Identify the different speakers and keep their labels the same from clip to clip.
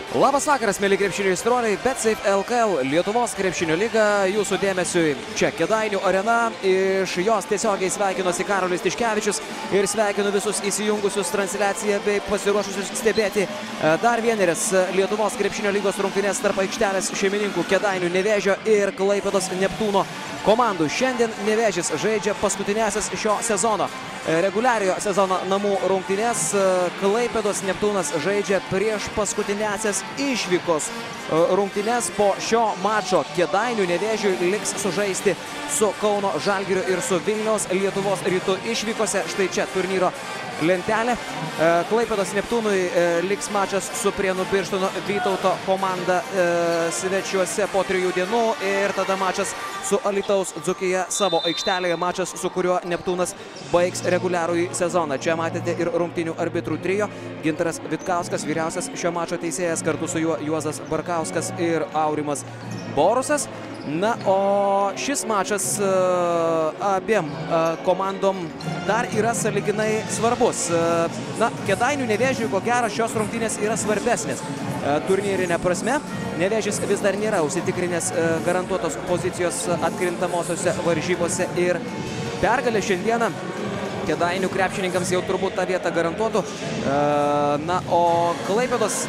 Speaker 1: Labas vakaras, mėly krepšinio aistruoliai, BetSafe LKL Lietuvos krepšinio lyga jūsų dėmesiui. Čia Kėdainių arena, iš jos tiesiogiai sveikinosi Karolis Tiškevičius ir sveikinu visus įsijungusius transliaciją bei pasiruošusius stebėti dar vieneris Lietuvos krepšinio lygos rungtynės tarp aikštelės šeimininkų Kėdainių Nevėžio ir Klaipėdos Neptūno komandų. Šiandien Nevėžis žaidžia paskutinėsias šio sezono reguliariojo sezono namų rungtynės. Klaipėdos Neptūnas žaidžia prieš paskutinėsias išvykos rungtynės. Po šio mačo Kėdainių Nevėžiui liks sužaisti su Kauno Žalgiriu ir su Vilniaus Lietuvos Rytu išvykose. Štai čia turnyro lentelė. Klaipėdos Neptūnui liks mačas su Prienų Birštono Vytauto komanda svečiuose po 3 dienų ir tada mačas su Alytaus Dzūkija savo aikštelėje, mačas, su kuriuo Neptūnas baigs reguliarųjį sezoną. Čia matėte ir rungtynių arbitrų trio. Gintaras Vitkauskas, vyriausias šio mačo teisėjas, kartu su juo Juozas Barkauskas ir Aurimas Borusas. Na, o šis mačas abiem komandom dar yra sąlyginai svarbus. Na, Kėdainių Nevėžiui, ko gero, šios rungtynės yra svarbesnės turnyrinė prasme. Nevėžis vis dar nėra užsitikrinęs garantuotos pozicijos atkrintamosiose varžybose ir pergalė šiandieną Kėdainių krepšininkams jau turbūt tą vietą garantuotų. Na, o Klaipėdos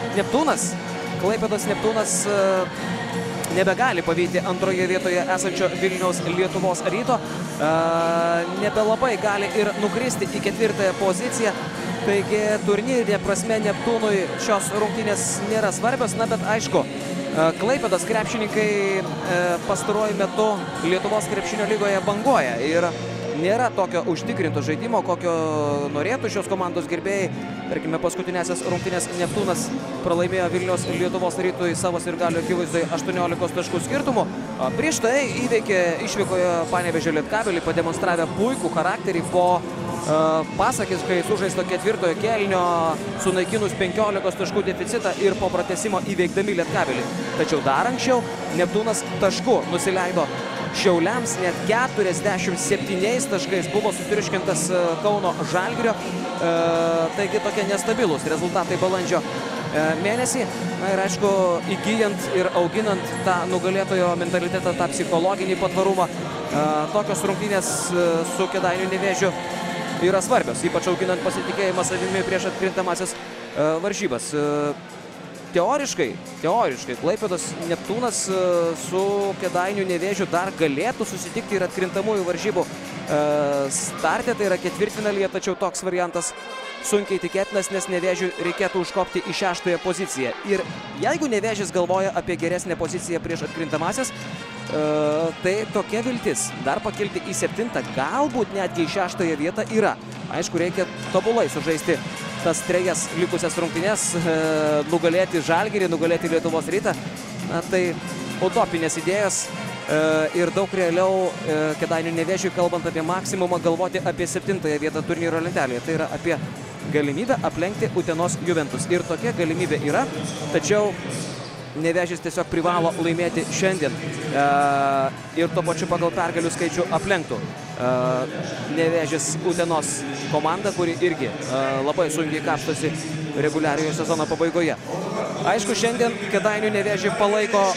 Speaker 1: Neptūnas nebegali pavyti antroje vietoje esančio Vilniaus Lietuvos Ryto. Nebelabai gali ir nukristi į 4. poziciją. Taigi turnyrinė prasme Neptūnui šios rungtynės nėra svarbios. Na, bet aišku, Klaipėdos krepšininkai pastaruoju metu Lietuvos krepšinio lygoje banguoja. Ir nėra tokio užtikrinto žaidimo, kokio norėtų šios komandos gerbėjai. Tarkime, paskutinėsias rungtynės Neptūnas pralaimėjo Vilniaus Lietuvos Rytui savo sirgalių akivaizdoje 18 taškų skirtumų. Prieš tai įveikė išvykoje Panevėžio Lietkabelį, pademonstravę puikų charakterį po pasakiškai sužaisto 4. kėlinio, sunaikinus 15 taškų deficitą ir po pratęsimo įveikdami Lietkabelį. Tačiau dar anksčiau Neptūnas taškų nusileido Šiauliams, net 47 taškais buvo sutriuškintas Kauno Žalgirio. Taigi tokie nestabilūs rezultatai balandžio mėnesį. Na ir aišku, įgyjant ir auginant tą nugalėtojo mentalitetą, tą psichologinį patvarumą, tokios rungtynės su Kėdainių Nevėžiu yra svarbios, ypač auginant pasitikėjimą savimi prieš atkrintamasis varžybas. Teoriškai Klaipėdos Neptūnas su Kėdainių Nevėžiu dar galėtų susitikti ir atkrintamųjų varžybų starte, tai yra ketvirtfinalyje, tačiau toks variantas sunkiai tikėtinas, nes Nevėžiui reikėtų užkopti į 6. poziciją. Ir jeigu Nevėžis galvoja apie geresnę poziciją prieš atkrintamasias, tai tokia viltis dar pakilti į 7, galbūt netgi į 6. vietą yra. Aišku, reikia tobulai sužaisti tas 3 likusias rungtynės, nugalėti Žalgirį, nugalėti Lietuvos Rytą. Na, tai utopinės idėjos ir daug realiau Kėdainių Nevėžiui, kalbant apie maksimumą, galvoti apie 7. vietą turnyro lentelėje. Tai yra apie galimybę aplenkti Utenos Juventus. Ir tokia galimybė yra, tačiau Nevėžis tiesiog privalo laimėti šiandien ir tuo pačiu pagal pergalių skaičių aplenktų Nevėžis Utenos komanda, kuri irgi labai sunkiai kapstosi reguliariojo sezono pabaigoje. Aišku, šiandien Kėdainių Nevėžį palaiko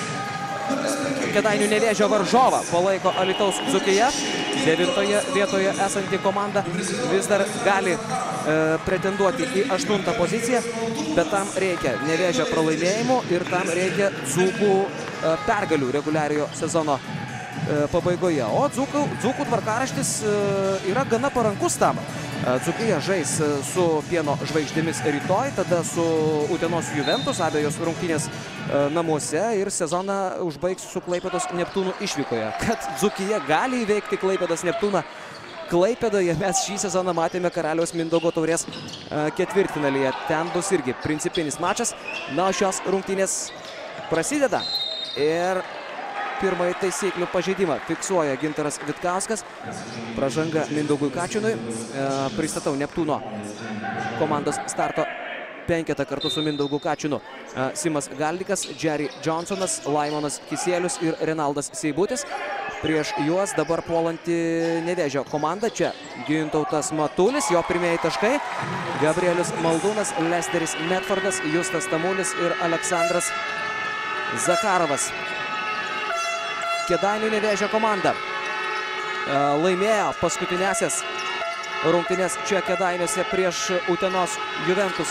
Speaker 1: Kėdainių Nevėžio varžovą, palaiko Alytaus Dzūkija. 9. vietoje esanti komanda vis dar gali pretenduoti į 8. poziciją, bet tam reikia Nevėžio pralaimėjimų ir tam reikia Dzūkų pergalių reguliariojo sezono pabaigoje. O Dzūkų tvarkaraštis yra gana parankus tam. Dzūkija žais su Pieno žvaigždėmis rytoj, tada su Utenos Juventus, abejos rungtynės namuose, ir sezoną užbaigs su Klaipėdos Neptūnų išvykoje. Kad Dzūkija gali įveikti Klaipėdos Neptūną Klaipėdoje, mes šį sezoną matėme Karaliaus Mindaugo taurės ketvirtfinalyje. Ten bus irgi principinis mačas. Na, šios rungtynės prasideda ir pirmąjį taisyklių pažeidimą fiksuoja Gintaras Vitkauskas. Pražanga Mindaugui Kačinui. Pristatau Neptūno komandos starto penketą kartu su Mindaugu Kačinu. Simas Galdikas, Jerry Johnsonas, Laimonas Kisielius ir Renaldas Seibutis. prieš juos dabar puolanti Nevėžio komanda. Čia Gintautas Matulis, jo pirmieji taškai. Gabrielius Maldūnas, Lesteris Medfordas, Justas Tamulis ir Aleksandras Zakarovas. Kėdainių Nevėžio komanda laimėjo paskutinėsias rungtynes čia Kėdainiuose prieš Utenos Juventus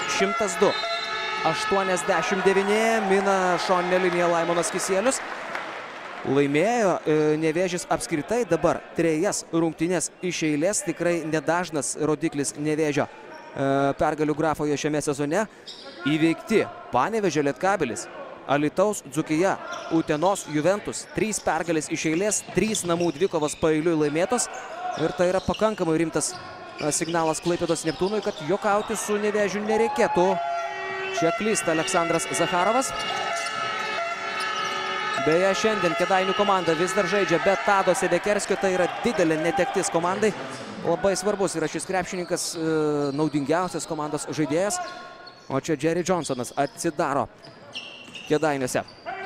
Speaker 1: 102-89. Mina šoninę liniją Laimonas Kisielius. Laimėjo Nevėžis apskritai dabar 3 rungtynes iš eilės. Tikrai nedažnas rodiklis Nevėžio pergalių grafoje šiame sezone. Įveikti Panevėžio Lietkabelis, Alytaus Dzūkija, Utenos Juventus. 3 pergalės iš eilės, 3 namų dvikovos paeiliui laimėtos. Ir tai yra pakankamai rimtas signalas Klaipėdos Neptūnui, kad juokauti su Nevėžiu nereikėtų. Čia klysta Aleksandras Zacharovas. Beje, šiandien Kėdainių komanda vis dar žaidžia be Tado Sedekerskio. Tai yra didelė netektis komandai. Labai svarbus yra šis krepšininkas, naudingiausias komandos žaidėjas. O čia Jerry Johnsonas atsidaro Kėdainiuose.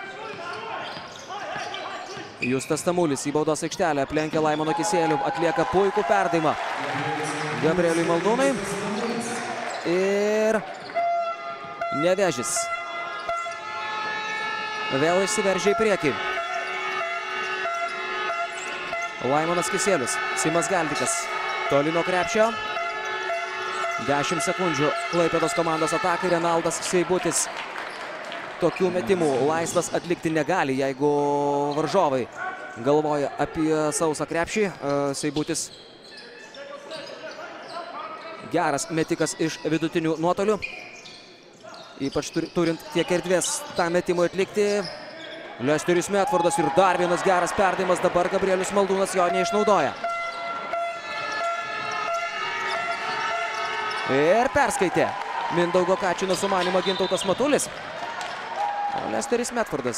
Speaker 1: Justas Tamulis į baudos aikštelę aplenkia Laimoną Kisielių, atlieka puikų perdavimą Gabrieliui Maldūnui. Ir Nevėžis vėl išsiveržia į priekį. Laimonas Kisielius, Simas Galdikas toli nuo krepšio. 10 sekundžių Klaipėdos komandos atakai. Renaldas Seibutis tokių metimų laisvas atlikti negali, jeigu varžovai galvoja apie sausą krepšį. Seibutis geras metikas iš vidutinių nuotolių. Ypač turint tiek erdvės tą metimą atlikti. Lesteris Medfordas ir dar vienas geras perdavimas. Dabar Gabrielius Maldūnas jo neišnaudoja. Ir perskaitė Mindaugo Kačino sumanymą Gintautas Matulis. Lesteris Medfordas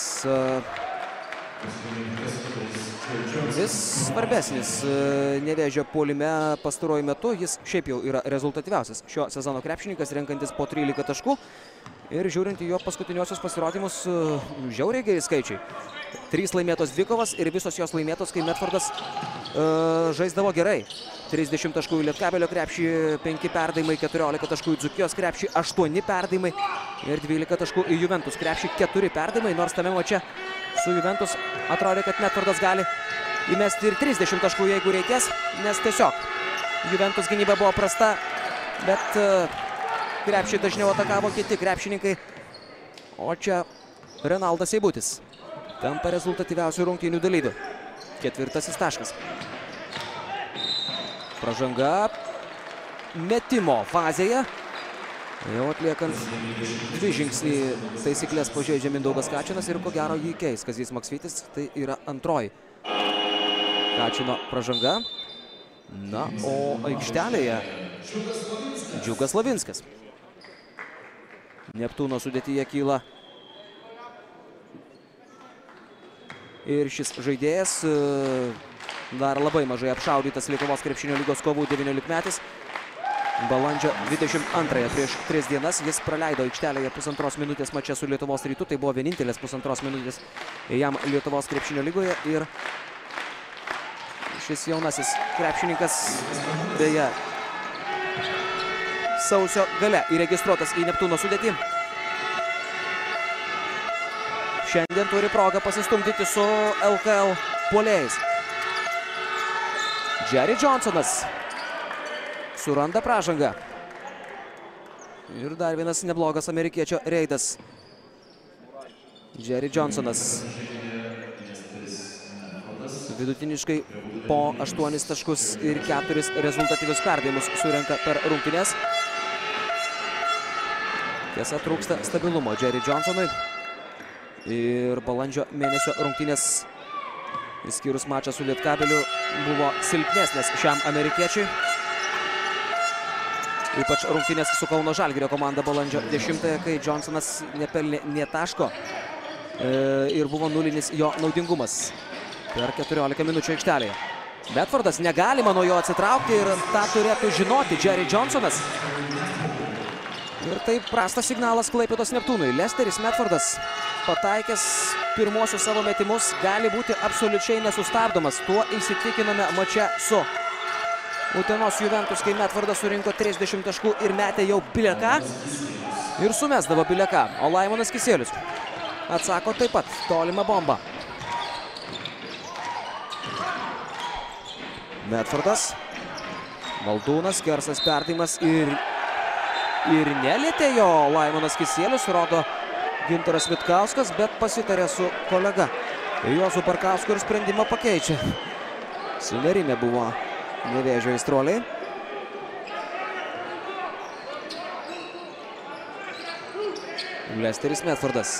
Speaker 1: vis svarbesnis Nevėžio puolime pastaruoju metu. Jis šiaip jau yra rezultatyviausias šio sezono krepšininkas, renkantis po 13 taškų. Ir žiūrint į jo paskutiniosius pasirodymus, žiauriai geri skaičiai. 3 laimėtos dvikovas ir visos jos laimėtos, kai Medfordas žaisdavo gerai. 30 taškų į Lietkabelio krepšį, 5 perdavimai, 14 taškų į Dzūkijos krepšį, 8 perdavimai ir 12 taškų į Juventus krepšį, 4 perdavimai. Nors tame mače su Juventus atrodė, kad Medfordas gali įmesti ir 30 taškų, jeigu reikės, nes tiesiog Juventus gynyba buvo prasta, bet krepšį dažniau atakavo kiti krepšininkai. O čia Renaldas Seibutis tampa rezultatyviausių rungtynių dalyvių. 4. taškas. Pražanga metimo fazėje. Jau atliekant 2 žingsnį taisyklės pažeidžia Mindaugas Kačinas ir ko gero jį keis Kazys Maksvytis. Tai yra antroji Kačino pražanga. Na, o aikštelėje Džiugas Lavinskas. Neptūno sudėtyje kyla ir šis žaidėjas, dar labai mažai apšaudytas Lietuvos krepšinio lygos kovų 19-metis. Balandžio 22 prieš 3 dienas jis praleido aikštelėje 1,5 minutės mače su Lietuvos Rytu. Tai buvo vienintelės 1,5 minutės jam Lietuvos krepšinio lygoje. Ir šis jaunasis krepšininkas beje sausio gale įregistruotas į Neptūno sudėtį. Šiandien turi progą pasistumdyti su LKL puolėjais. Jerry Johnsonas suranda pražangą. Ir dar vienas neblogas amerikiečio reidas. Jerry Johnsonas vidutiniškai po 8 taškus ir 4 rezultatyvius perdavimus surenka per rungtynes. Tiesa, trūksta stabilumo Jerry Johnsonui. Ir balandžio mėnesio rungtynės, išskyrus mačą su Lietkabeliu, buvo silpnesnės šiam amerikiečiui. Ypač rungtynės su Kauno Žalgirio komanda balandžio 10-ąją, kai Johnsonas nepelnė nė taško ir buvo nulinis jo naudingumas per 14 minučių aikštelėje. Medfordas negalima nuo jo atsitraukti ir tą turėtų žinoti Jerry Johnsonas. Ir tai prastas signalas Klaipėdos Neptūnui. Lesteris Medfordas pataikęs pirmosius savo metimus gali būti absoliučiai nesustabdomas. Tuo įsitikinome mače su Utenos Juventus, kai Medfordas surinko 30 taškų ir metė jau bileką. Ir sumesdavo bileką. O Laimonas Kisielius atsako taip pat tolimą bombą. Medfordas. Maldūnas, gersas perdavimas ir nelietė jo Laimonas Kisielius, rodo Gintaras Vitkauskas, bet pasitarė su kolega Juozu Barkausku ir sprendimą pakeičia. Sunerimė buvo Nevėžio aistruoliai. Lesteris Medfordas.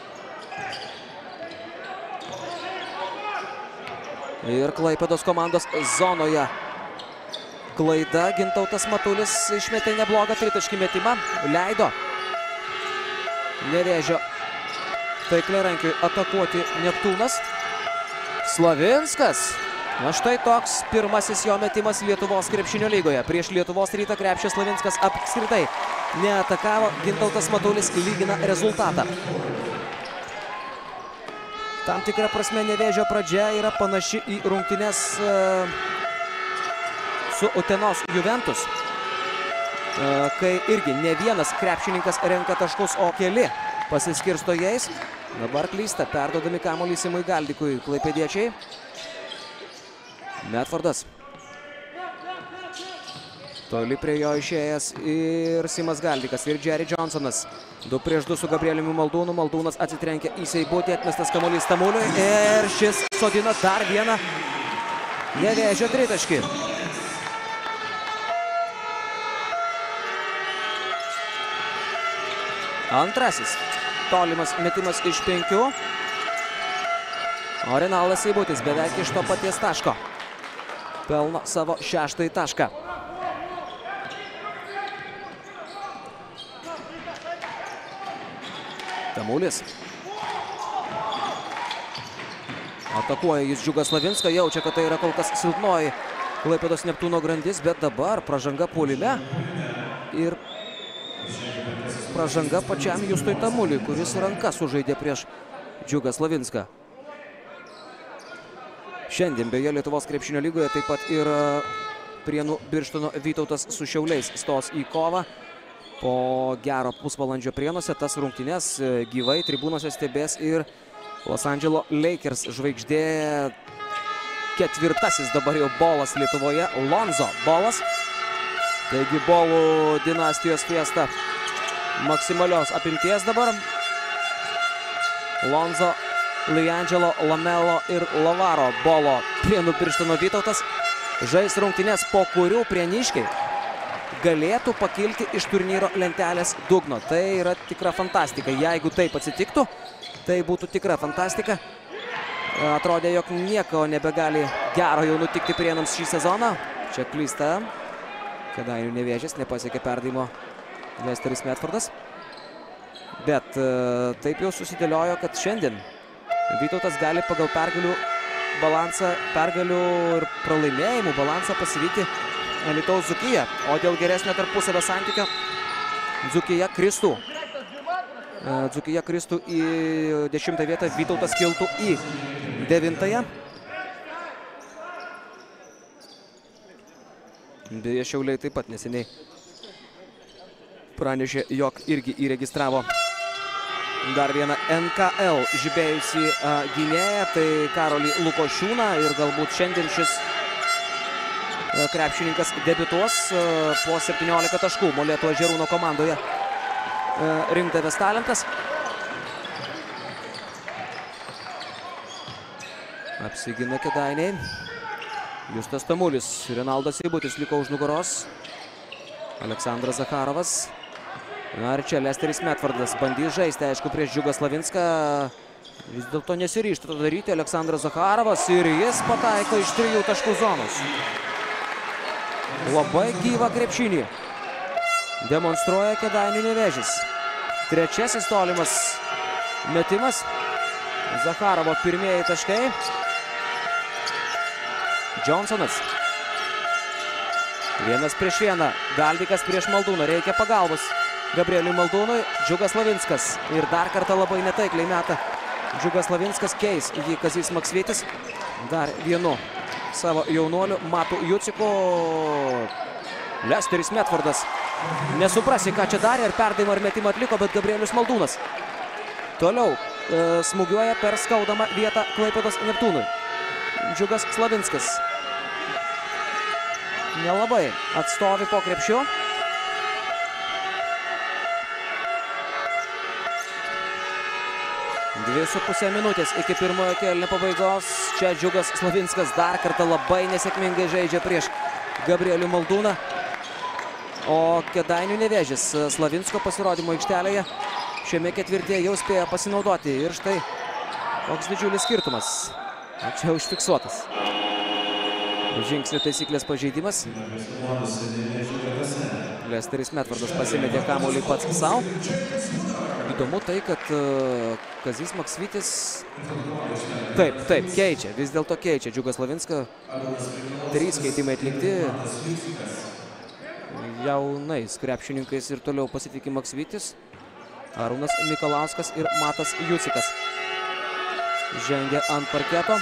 Speaker 1: Ir Klaipėdos komandos zonoje klaida. Gintautas Matulis išmetė neblogą tritaškį metimą. Leido Nevėžio taikliarankiui atakuoti Neptūnas. Slavinskas. Na štai toks pirmasis jo metimas Lietuvos krepšinio lygoje. Prieš Lietuvos Rytą krepšio Slavinskas apskritai neatakavo. Gintautas Matulis lygina rezultatą. Tam tikra prasme Nevėžio pradžia yra panaši į rungtynes su Utenos Juventus, kai irgi ne vienas krepšininkas renka taškus, o keli pasiskirsto jais. Dabar klysta, perduodami kamuolį Simui Galdikui klaipėdiečiai. Medfordas. Toli prie jo išėjęs ir Simas Galdikas ir Jerry Johnsonas. 2 prieš 2 su Gabrieliumi Maldūnu. Maldūnas atsitrenkia į seibutį, atmestas kamuolys Tamuliui ir šis sodina dar vieną Nevėžio tritaškį. Antrasis tolimas metimas iš 5. O Renaldas Seibutis beveik iš to paties taško pelno savo 6. tašką. Tamulis. Atakuoja jis Džiugą Slavinską, jaučia, kad tai yra kol kas silpnoji Klaipėdos Neptūno grandis, bet dabar pražanga puolime ir pražanga pačiam Justui Tamuliui, kuris ranka sužaidė prieš Džiugą Slavinską. Šiandien beje Lietuvos krepšinio lygoje taip pat ir Prienų Birštono Vytautas su Šiauliais stos į kovą. Po gero pusvalandžio Prienuose tas rungtynes gyvai tribūnose stebės ir Los Andželo Lakers žvaigždė, ketvirtasis dabar jau bolas Lietuvoje, Lonzo Bolas. Taigi bolų dinastijos fiesta maksimalios apimties dabar. Lonzo, Liangelo, Lamelo ir Lavaro Bolo Prienų Birštono Vytautas žais rungtynes, po kurių prieniškiai galėtų pakilti iš turnyro lentelės dugno. Tai yra tikra fantastika. Jeigu taip atsitiktų, tai būtų tikra fantastika. Atrodė, jog nieko nebegali gero jau nutikti Prienams šį sezoną. Čia klysta. Kėdainių Nevėžis, nepasiekė perdavimo Lesteris Medfordas. Bet taip jau susidėliojo, kad šiandien Vytautas gali pagal pergalių balansą, pergalių ir pralaimėjimų balansą pasivyti Alytaus Dzūkiją. O dėl geresnio tarpusavio santykio Dzūkija kristų. Dzūkija kristų į 10 vietą, Vytautas kiltų į 9. Beje, Šiauliai taip pat neseniai pranešė, jog irgi įregistravo dar vieną NKL žibėjusį gynėją, tai Karolį Lukošiūną, ir galbūt šiandien šis krepšininkas debiutuos po 17 taškų Molėtų Ežerūno komandoje rinkdavęs talentas. Apsigina Kėdainiai. Justas Tamulis, Renaldas Seibutis liko už nugaros. Aleksandras Zakharovas. Ir čia Lesteris Medfordas bandys žaisti, aišku, prieš Džiugą Slavinską. Vis dėlto nesiryžta to daryti Aleksandras Zakharovas ir jis pataiko iš 3 taškų zonos. Labai gyvą krepšinį demonstruoja Kėdainių Nevėžis. Trečiasis tolimas metimas. Zakharovo pirmieji taškai. Johnsonas. 1 prieš 1. Galdikas prieš Maldūną. Reikia pagalbos Gabrieliui Maldūnui. Džiugas Slavinskas. Ir dar kartą labai netaikliai meta Džiugas Slavinskas keis jį Kazys Maksvytis. Dar vienu savo jaunuoliu Matu Juciku. Lesteris Medfordas. Nesuprasi, ką čia darė, ar perdavimą ar metimą atliko, bet Gabrielius Maldūnas toliau smūgiuoja per skaudamą vietą Klaipėdos Neptūnui. Džiugas Slavinskas nelabai atstovi po krepšiu. 2,5 minutės iki pirmojo kėlinio pabaigos. Čia Džiugas Slavinskas dar kartą labai nesėkmingai žaidžia prieš Gabrielių Maldūną. O Kėdainių Nevėžis Slavinsko pasirodymo aikštelėje šiame ketvirtyje jau spėjo pasinaudoti. Ir štai koks didžiulis skirtumas. Čia užfiksuotas žingsnių taisyklės pažeidimas. Lesteris Medfordas pasimetė kamuolį pats savo. Įdomu tai, kad Kazys Maksvytis taip, keičia, vis dėlto keičia Džiugas Slavinską. 3 keitimai atlikti. Jaunais krepšininkais ir toliau pasitikė Maksvytis. Arūnas Mikalauskas ir Matas Jucikas žengia ant parketo.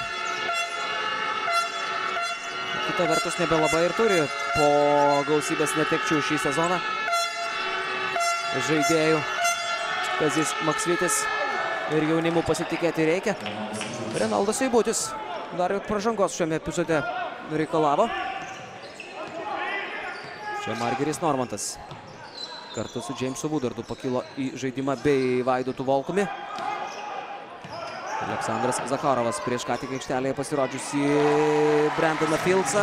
Speaker 1: Kita vertus nebelabai ir turi po gausybės netekčių šį sezoną žaidėjų. Kazys Maksvytis ir jaunimu pasitikėti reikia. Renaldas Seibutis dar ir pražangos šiame epizode reikalavo. Čia Margeris Normantas kartu su Jamesu Woodardu pakilo į žaidimą bei Vaidotu Volkumi. Aleksandras Zakharovas prieš ką tik aikštelėje pasirodžiusi Brandoną Fildsą.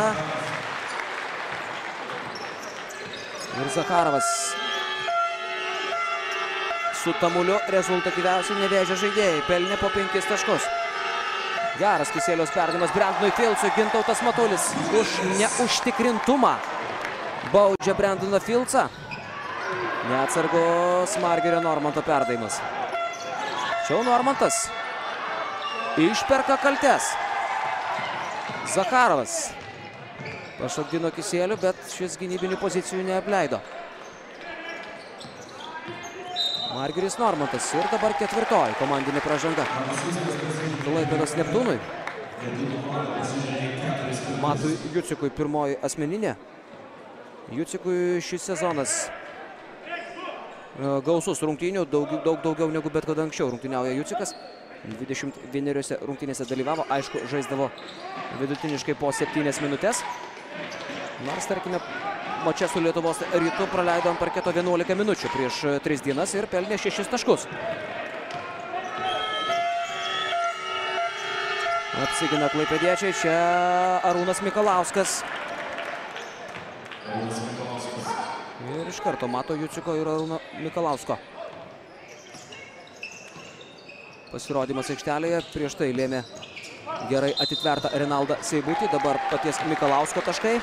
Speaker 1: Ir Zakharovas su Tamuliu rezultatyviausiai Nevėžio žaidėjai. Pelnė po 5 taškus. Geras Kisieliaus perdavimas Brandonui Fildsui. Gintautas Matulis už neužtikrintumą baudžia Brandoną Fildsą. Neatsargus Margerio Normanto perdavimas. Čia Normantas išperka kaltes. Zakharovas pašokdino Kisielių, bet šis gynybinių pozicijų neapleido. Margeris Normantas ir dabar ketvirtoji komandinė pražanga Klaipėdos Neptūnui. Matui Jucikui pirmoji asmeninė. Jucikui šis sezonas gausus rungtynių, daug daugiau negu bet kada anksčiau rungtyniauja Jucikas. 21 rungtynėse dalyvavo, aišku, žaisdavo vidutiniškai po 7 minutės. Nors, tarkime, mače su Lietuvos Rytu praleido ant parketo 11 minučių prieš 3 dienas ir pelnė 6 taškus. Apsigina klaipėdiečiai, čia Arūnas Mikalauskas. Ir iš karto mato Juciko ir Arūno Mikalausko pasirodymas aikštelėje. Prieš tai lėmė gerai atitvertą Renaldą Seibutį. Dabar paties Mikalausko taškai.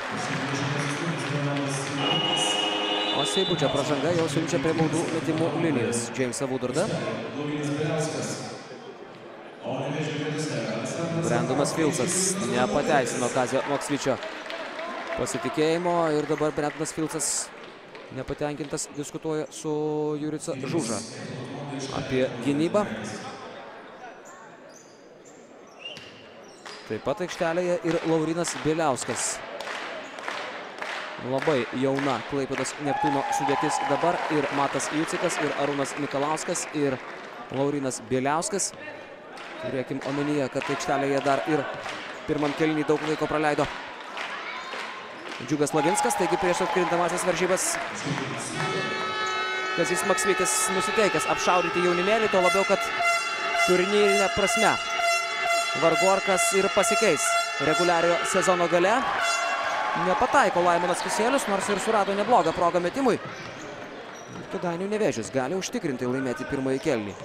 Speaker 1: O Seibučio pražanga jau siunčia prie baudų metimų linijos Jamesą Woodardą. Brandonas Fildsas nepateisino Kazio Maksvyčio pasitikėjimo. Ir dabar Brandonas Fildsas nepatenkintas diskutuoja su Jurica Žuža apie gynybą. Taip pat aikštelėje ir Laurinas Bieliauskas. Labai jauna Klaipėdos Neptūno sudėtis dabar. Ir Matas Jucikas, ir Arūnas Mikalauskas, ir Laurinas Bieliauskas. Turėkim omenyje, kad aikštelėje dar ir pirmam kėlinį daug laiko praleido Džiugas Slavinskas. Taigi prieš atkrintamasis varžybas Kazys Maksvytis nusiteikęs apšaudyti jaunimėlį, to labiau, kad turnyrinė prasme vargu ar kas ir pasikeis reguliariojo sezono gale. Nepataiko Laimonas Kisielius, nors ir surado neblogą progą metimui. Kėdainių Nevėžis gali užtikrinti laimėti pirmąjį kėlinį.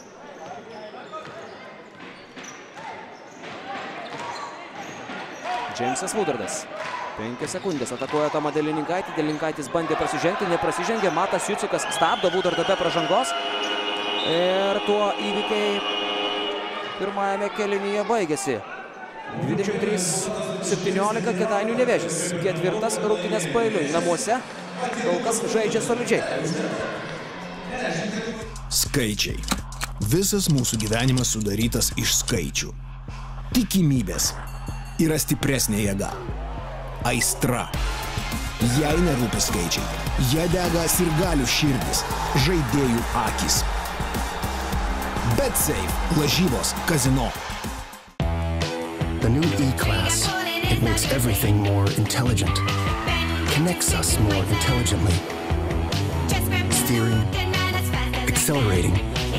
Speaker 1: Jamesas Woodardas. 5 sekundės atakuoja Tomą Delininkaitį. Delinkaitis bandė prasižengti, neprasižengė. Matas Jucikas stabdo Woodardą be pražangos. Ir tuo įvykiai pirmajame kėlinyje baigėsi. 23-17 Kėdainių Nevėžis. Ketvirtas rungtynės paeiliui namuose. Kol kas žaidžia solidžiai.
Speaker 2: Skaičiai. Visas mūsų gyvenimas sudarytas iš skaičių. Tikimybės yra stipresnė jėga. Aistra. Jai nerūpi skaičiai. Jie dega sirgalių širdis, žaidėjų akys. BetSafe. Lažybos. Kazino.
Speaker 3: The new E-Class. It makes everything more intelligent. Connects us more intelligently. Steering, accelerating,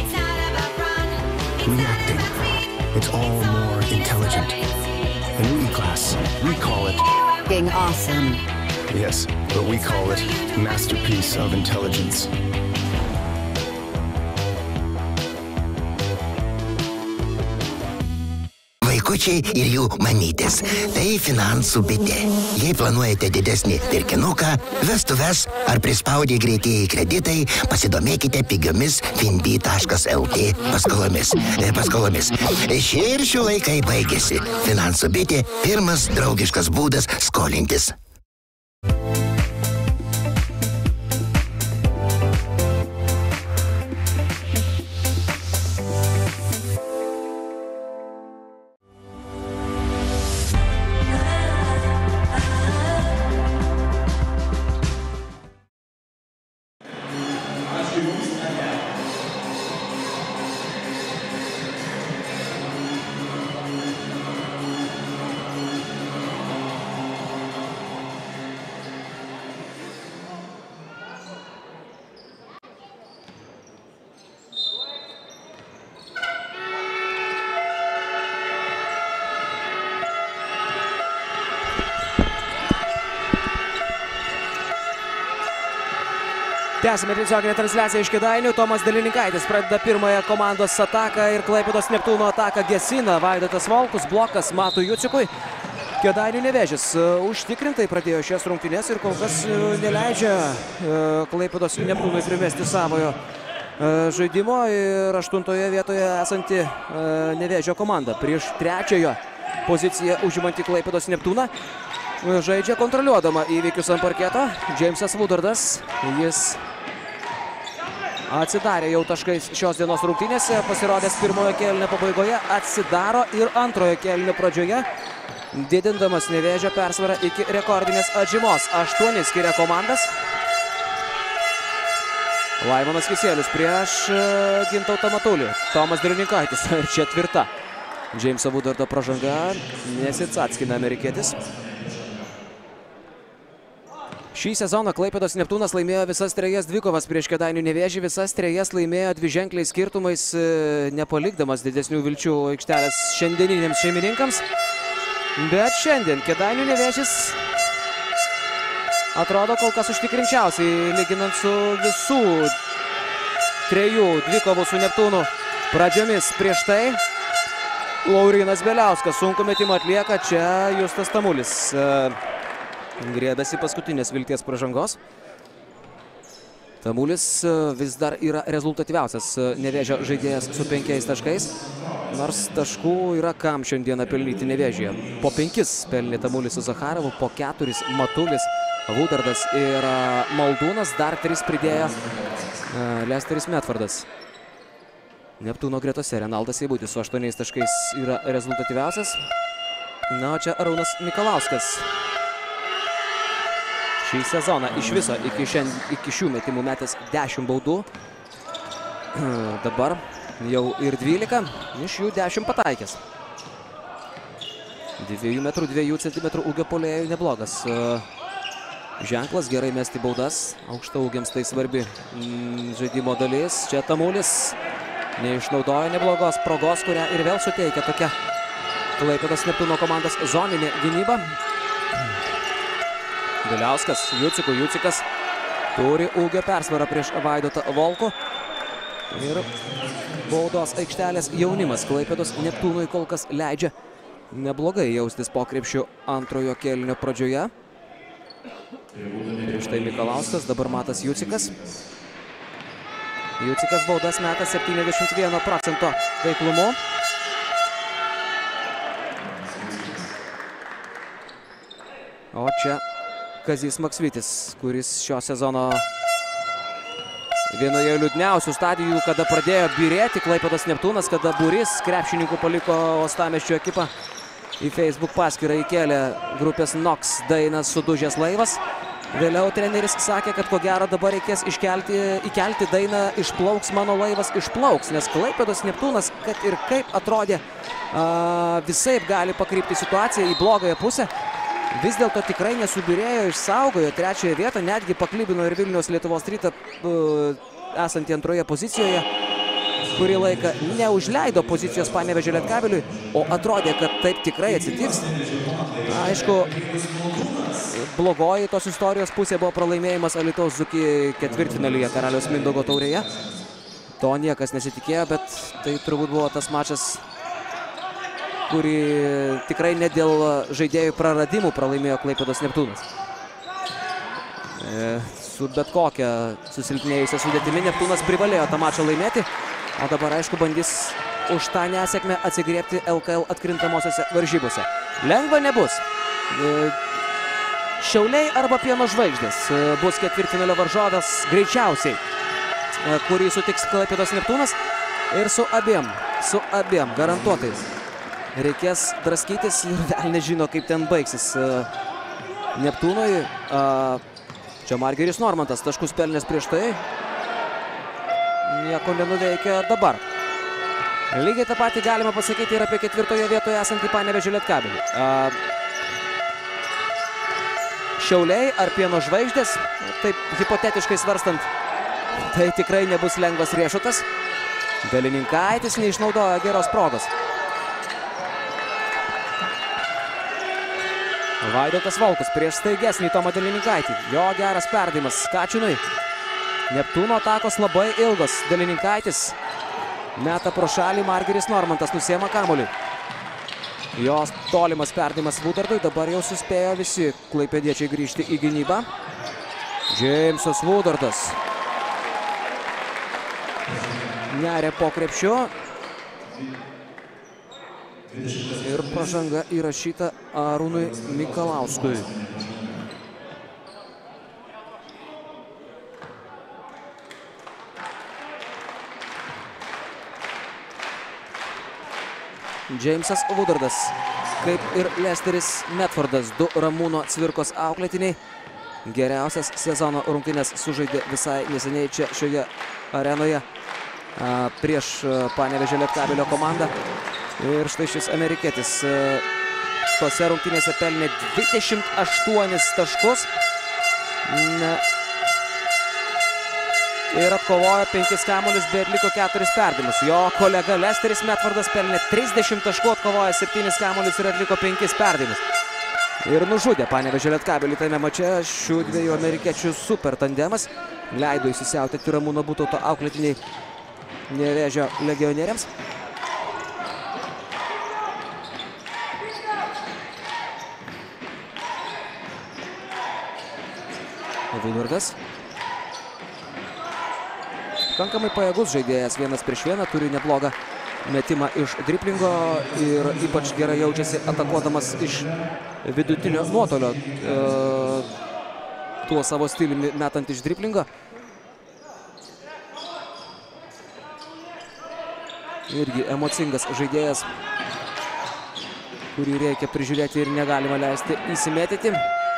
Speaker 3: reacting. It's all more intelligent. The new E-Class, we call it...
Speaker 4: Awesome.
Speaker 3: Yes, but we call it Masterpiece of Intelligence.
Speaker 5: Vaikučiai ir jų mamytės. Tai finansų bitė. Jei planuojate didesnį pirkinuką, vestuves ar prispaudė greitieji kreditai, pasidomėkite pigiomis finbi.lt paskolomis. Šie ir šių laikai baigėsi. Finansų bitė – pirmas draugiškas būdas skolintis.
Speaker 1: Tęsime tiesioginę transliaciją iš Kėdainių. Tomas Dalininkaitis pradeda pirmąją komandos ataką ir Klaipėdos Neptūno ataką gesina Vaidotas Volkus, blokas Matui Jucikui. Kėdainių Nevėžis užtikrintai pradėjo šias rungtynes ir kol kas neleidžia Klaipėdos Neptūnui primesti savojo žaidimo ir 8 vietoje esanti Nevėžio komanda prieš 3-ojo poziciją užimantį Klaipėdos Neptūną. Žaidžia kontroliuodama įvykius ant parketo. Džeimsas Woodardas, jis atsidarė jau taškais šios dienos rungtynėse, pasirodęs pirmojo kėlinio pabaigoje, atsidaro ir antrojo kėlinio pradžioje, didindamas Nevėžio persvarą iki rekordinės atžymos. 8 skiria komandas. Laimonas Kisielius prieš Gintautą Matulį. Tomas Dalininkaitis, 4. Džeimso Woodardo pražanga, nesitsackina amerikietis. Šį sezoną Klaipėdos Neptūnas laimėjo visas 3 dvikovas prieš Kėdainių Nevėžį, visas 3 laimėjo dviženkliais skirtumais, nepalikdamas didesnių vilčių aikštelės šiandieniniams šeimininkams. Bet šiandien Kėdainių Nevėžis atrodo kol kas užtikrinčiausiai, lyginant su visų 3 dvikovų su Neptūnu pradžiomis. Prieš tai Laurynas Beliauskas sunku metimą atlieka, čia Justas Tamulis griebėsi paskutinės vilties pražangos. Tamulis vis dar yra rezultatyviausias Nevėžio žaidėjas su 5 taškais, nors taškų yra kam šiandieną pelnyti Nevėžyje. Po 5 pelnė Tamulis su Zacharovu, po 4 Matulis, Woodardas ir Maldūnas, dar 3 pridėjo Lesteris Medfordas. Neptūno gretose Renaldas Seibutis su 8 taškais yra rezultatyviausias. Na, o čia Arūnas Mikalauskas. Šį sezoną iš viso iki šių metimų metęs 10 baudų. Dabar jau ir 12, iš jų 10 pataikęs. 2 metrų 2 centimetrų ūgio puolėjų neblogas ženklas, gerai mesti baudas. Aukštaūgiams tai svarbi žaidimo dalis. Čia Tamulis neišnaudoja neblogos progos, kurią ir vėl suteikia tokia Klaipėdos Neptūno komandos zoninė gynyba. Beliauskas, Jucikui, Jucikas turi ūgio persvarą prieš Vaidotą Volkų. Ir baudos aikštelės jaunimas Klaipėdos Neptūnui kol kas leidžia neblogai jaustis po krepšiu antrojo kėlinio pradžioje. Prieš tai Mikalauskas, dabar Matas Jucikas. Jucikas baudas meta 71% veiklumu. O čia Kazys Maksvytis, kuris šio sezono vienoje liūdniausių stadijų, kada pradėjo byrėti Klaipėdos Neptūnas, kada būrys krepšininkų paliko uostamiesčio ekipą. Į Facebook paskyrą įkėlė grupės Nox dainą Sudužęs laivas. Vėliau treneris sakė, kad ko gero dabar reikės įkelti dainą Išplauks mano laivas išplauks, nes Klaipėdos Neptūnas, kad ir kaip atrodė, visaip gali pakrypti situaciją į blogąją pusę. Vis dėlto tikrai nesubirėjo, išsaugojo trečiąją vietą, netgi paklibino ir Vilniaus Lietuvos Rytą esantį antroje pozicijoje. Kurį laiką neužleido pozicijos Panevėžio Lietkabeliui, o atrodė, kad taip tikrai atsitiks. Aišku, blogoji tos istorijos pusė buvo pralaimėjimas Alytaus Dzūkijai ketvirtfinalyje Karaliaus Mindaugo taurėje. To niekas nesitikėjo, bet tai turbūt buvo tas mačas, kurį tikrai ne dėl žaidėjų praradimų pralaimėjo Klaipėdos Neptūnas. Su bet kokia susilpnėjusia sudėtimi Neptūnas privalėjo tą mačą laimėti, o dabar, aišku, bandys už tą nesėkmę atsigriebti LKL atkrintamosiose varžybose. Lengva nebus. Šiauliai arba Pieno Žvaigždės bus ketvirtfinalio varžovės greičiausiai, kurį sutiks Klaipėdos Neptūnas, ir su abiem garantuotais. Reikės draskytis ir vėl nežino, kaip ten baigsis Neptūnui. Čia Margeris Normantas taškus pelnęs prieš tai. Nieko nenuveikia dabar. Lygiai tą patį galima pasakyti ir apie ketvirtoje vietoje esantį Panevėžio Lietkabelį. Šiauliai ar Pieno Žvaigždės, taip hipotetiškai svarstant, tai tikrai nebus lengvas riešutas. Dalininkaitis neišnaudojo geros progos. Vaidotas Volkus prieš staigesnį Tomą Dalininkaitį. Jo geras perdavimas Kačinui. Neptūno atakos labai ilgos. Dalininkaitis meta pro šalį, Margeris Normantas nusiema kamuolį. Jos tolimas perdavimas Vudardui. Dabar jau suspėjo visi klaipėdiečiai grįžti į gynybą. Džeimsas Vudardas neria po krepšiu. Ir pražanga įrašyta Arūnui Mikalauskui. Džeimsas Vudardas, kaip ir Lesteris Medfordas, du Ramūno Cvirkos auklėtiniai. Geriausias sezono rungtynes sužaidė visai neseniai čia šioje arenoje prieš Panevėžio Lietkabelio komandą. Ir štai šis amerikietis tose rungtynėse pelnė 28 taškus ir atkovojo 5 kamuolius, bet atliko 4 perdavimus. Jo kolega Lesteris Medfordas pelnė 30 taškų, atkovojo 7 kamuolius ir atliko 5 perdavimus. Ir nužudė Panevėžio Lietkabelį tame mače. Šių dviejų amerikiečių super tandemas leido įsisiautėti Ramūno Butauto auklėtiniai Nevėžio legionieriams. Vudardas. Pakankamai pajėgus žaidėjas, 1 prieš 1, turi neblogą metimą iš driblingo ir ypač gerai jaučiasi atakuodamas iš vidutinio nuotolio, tuo savo stiliumi metant iš driblingo. Irgi emocingas žaidėjas, kurį reikia prižiūrėti ir negalima leisti įsimėtyti.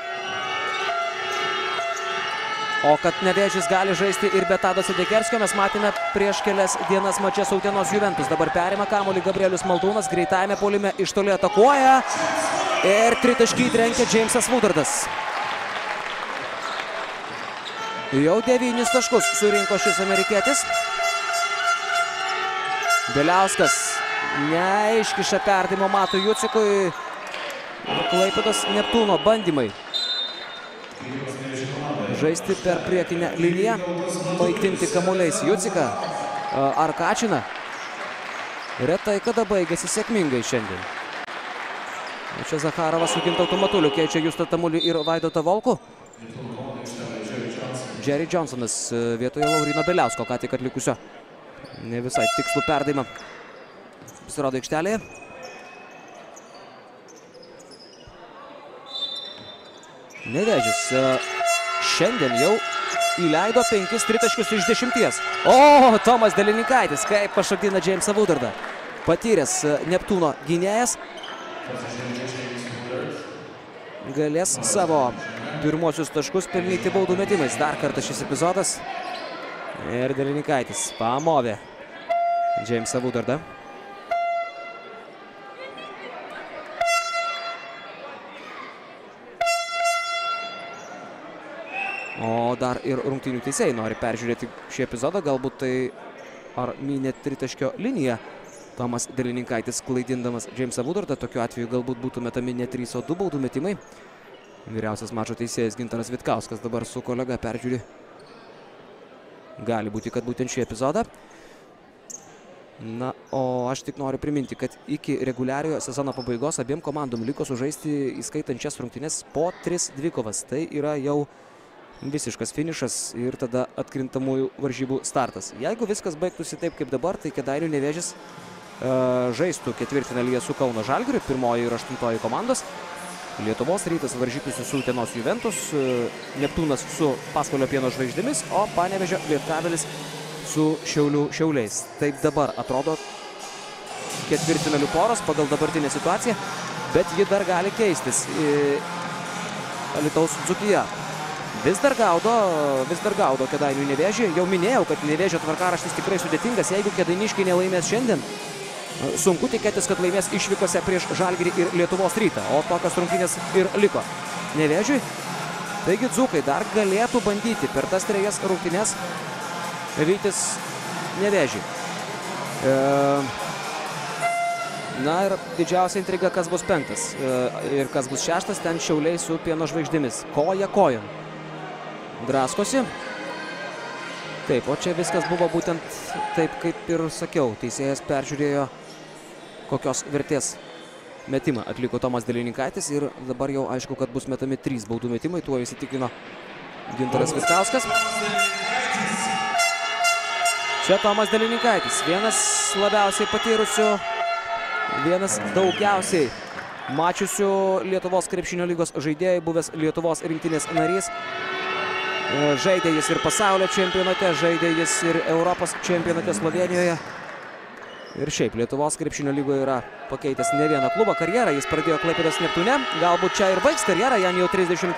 Speaker 1: O kad Nevėžis gali žaisti ir be Tado Sedekerskio, mes matėme prieš kelias dienas mače su Utenos Juventus. Dabar perima kamuolį Gabrielius Maldūnas, greitajame puolime iš toli atakuoja ir tritaškį trenkia Džeimsas Vudardas. Jau 9 taškus surinko šis amerikietis. Beliauskas neiškiša perdavimo Matui Jucikui. Klaipėdos Neptūno bandymai žaisti per priekinę liniją, maitinti kamuoliais Juciką ar Kačiną. Retai kada baigėsi sėkmingai šiandien. Čia Zacharovas su Gintautu Matuliu keičia Justą Tamulį ir Vaidotą Volkų. Jerry Johnsonas vietoje Lauryno Beliausko, ką tik atlikusio ne visai tikslų perdavimą, pasirodo aikštelėje. Nevėžis šiandien jau įleido 5 tritaškius iš 10. O, Tomas Delininkaitis, kaip pašokdina Jamesą Woodardą. Patyręs Neptūno gynėjas. Galės savo pirmosius taškus pelnyti baudų metimais. Dar kartą šis epizodas. Ir Delininkaitis pamovė Jamesą Woodardą. O dar ir rungtynių teisėjai nori peržiūrėti šį epizodą. Galbūt tai ar mynė tritaškio liniją Tomas Delininkaitis klaidindamas Jamesą Woodardą. Tokiu atveju galbūt būtų metami ne 3, o 2 baudų metimai. Vyriausias mačo teisėjas Gintaras Vitkauskas dabar su kolega peržiūri. Gali būti, kad būtent šį epizodą. Na, o aš tik noriu priminti, kad iki reguliariojo sezono pabaigos abiem komandom liko sužaisti įskaitant šias rungtynes po 3 dvikovas. Tai yra jau visiškas finišas ir tada atkrintamųjų varžybų startas. Jeigu viskas baigtųsi taip kaip dabar, tai Kėdainių Nevėžis žaistų ketvirtfinalyje su Kauno Žalgiriu, 1 ir 8 komandos. Lietuvos Rytas varžytųsi su Utenos Juventus, Neptūnas su Pasvalio Pieno Žvaigždėmis, o Panevėžio Lietkabelis su Šiaulių Šiauliais. Taip dabar atrodo ketvirtfinalių poros pagal dabartinę situaciją, bet ji dar gali keistis. Alytaus Dzūkija vis dar gaudo Kėdainių Nevėžį. Jau minėjau, kad Nevėžio tvarkaraštis tikrai sudėtingas. Jeigu kėdainiškiai nelaimės šiandien, sunku tikėtis, kad laimės išvykose prieš Žalgirį ir Lietuvos Rytą. O tokios rungtynės ir liko Nevėžiui. Taigi dzūkai dar galėtų bandyti per tas 3 rungtynes vytis Nevėžį. Na ir didžiausia intriga, kas bus 5 ir kas bus 6, ten Šiauliai su Pieno Žvaigždėmis. Koja kojon draskosi. Taip, o čia viskas buvo būtent taip, kaip ir sakiau. Teisėjas peržiūrėjo, kokios vertės metimą atliko Tomas Delininkaitis ir dabar jau aišku, kad bus metami 3 baudų metimai. Tuo įsitikino Gintaras Vitkauskas. Čia Tomas Delininkaitis, vienas labiausiai patyrusių, vienas daugiausiai mačiusių Lietuvos krepšinio lygos žaidėjų, buvęs Lietuvos rinktinės narys. Žaidė jis ir pasaulio čempionate, žaidė jis ir Europos čempionate Slovėnijoje. Ir šiaip Lietuvos krepšinio lygoje yra pakeitęs ne vieną klubą. Karjerą jis pradėjo Klaipėdos Neptūne. Galbūt čia ir baigs karjerą, jam jau 35,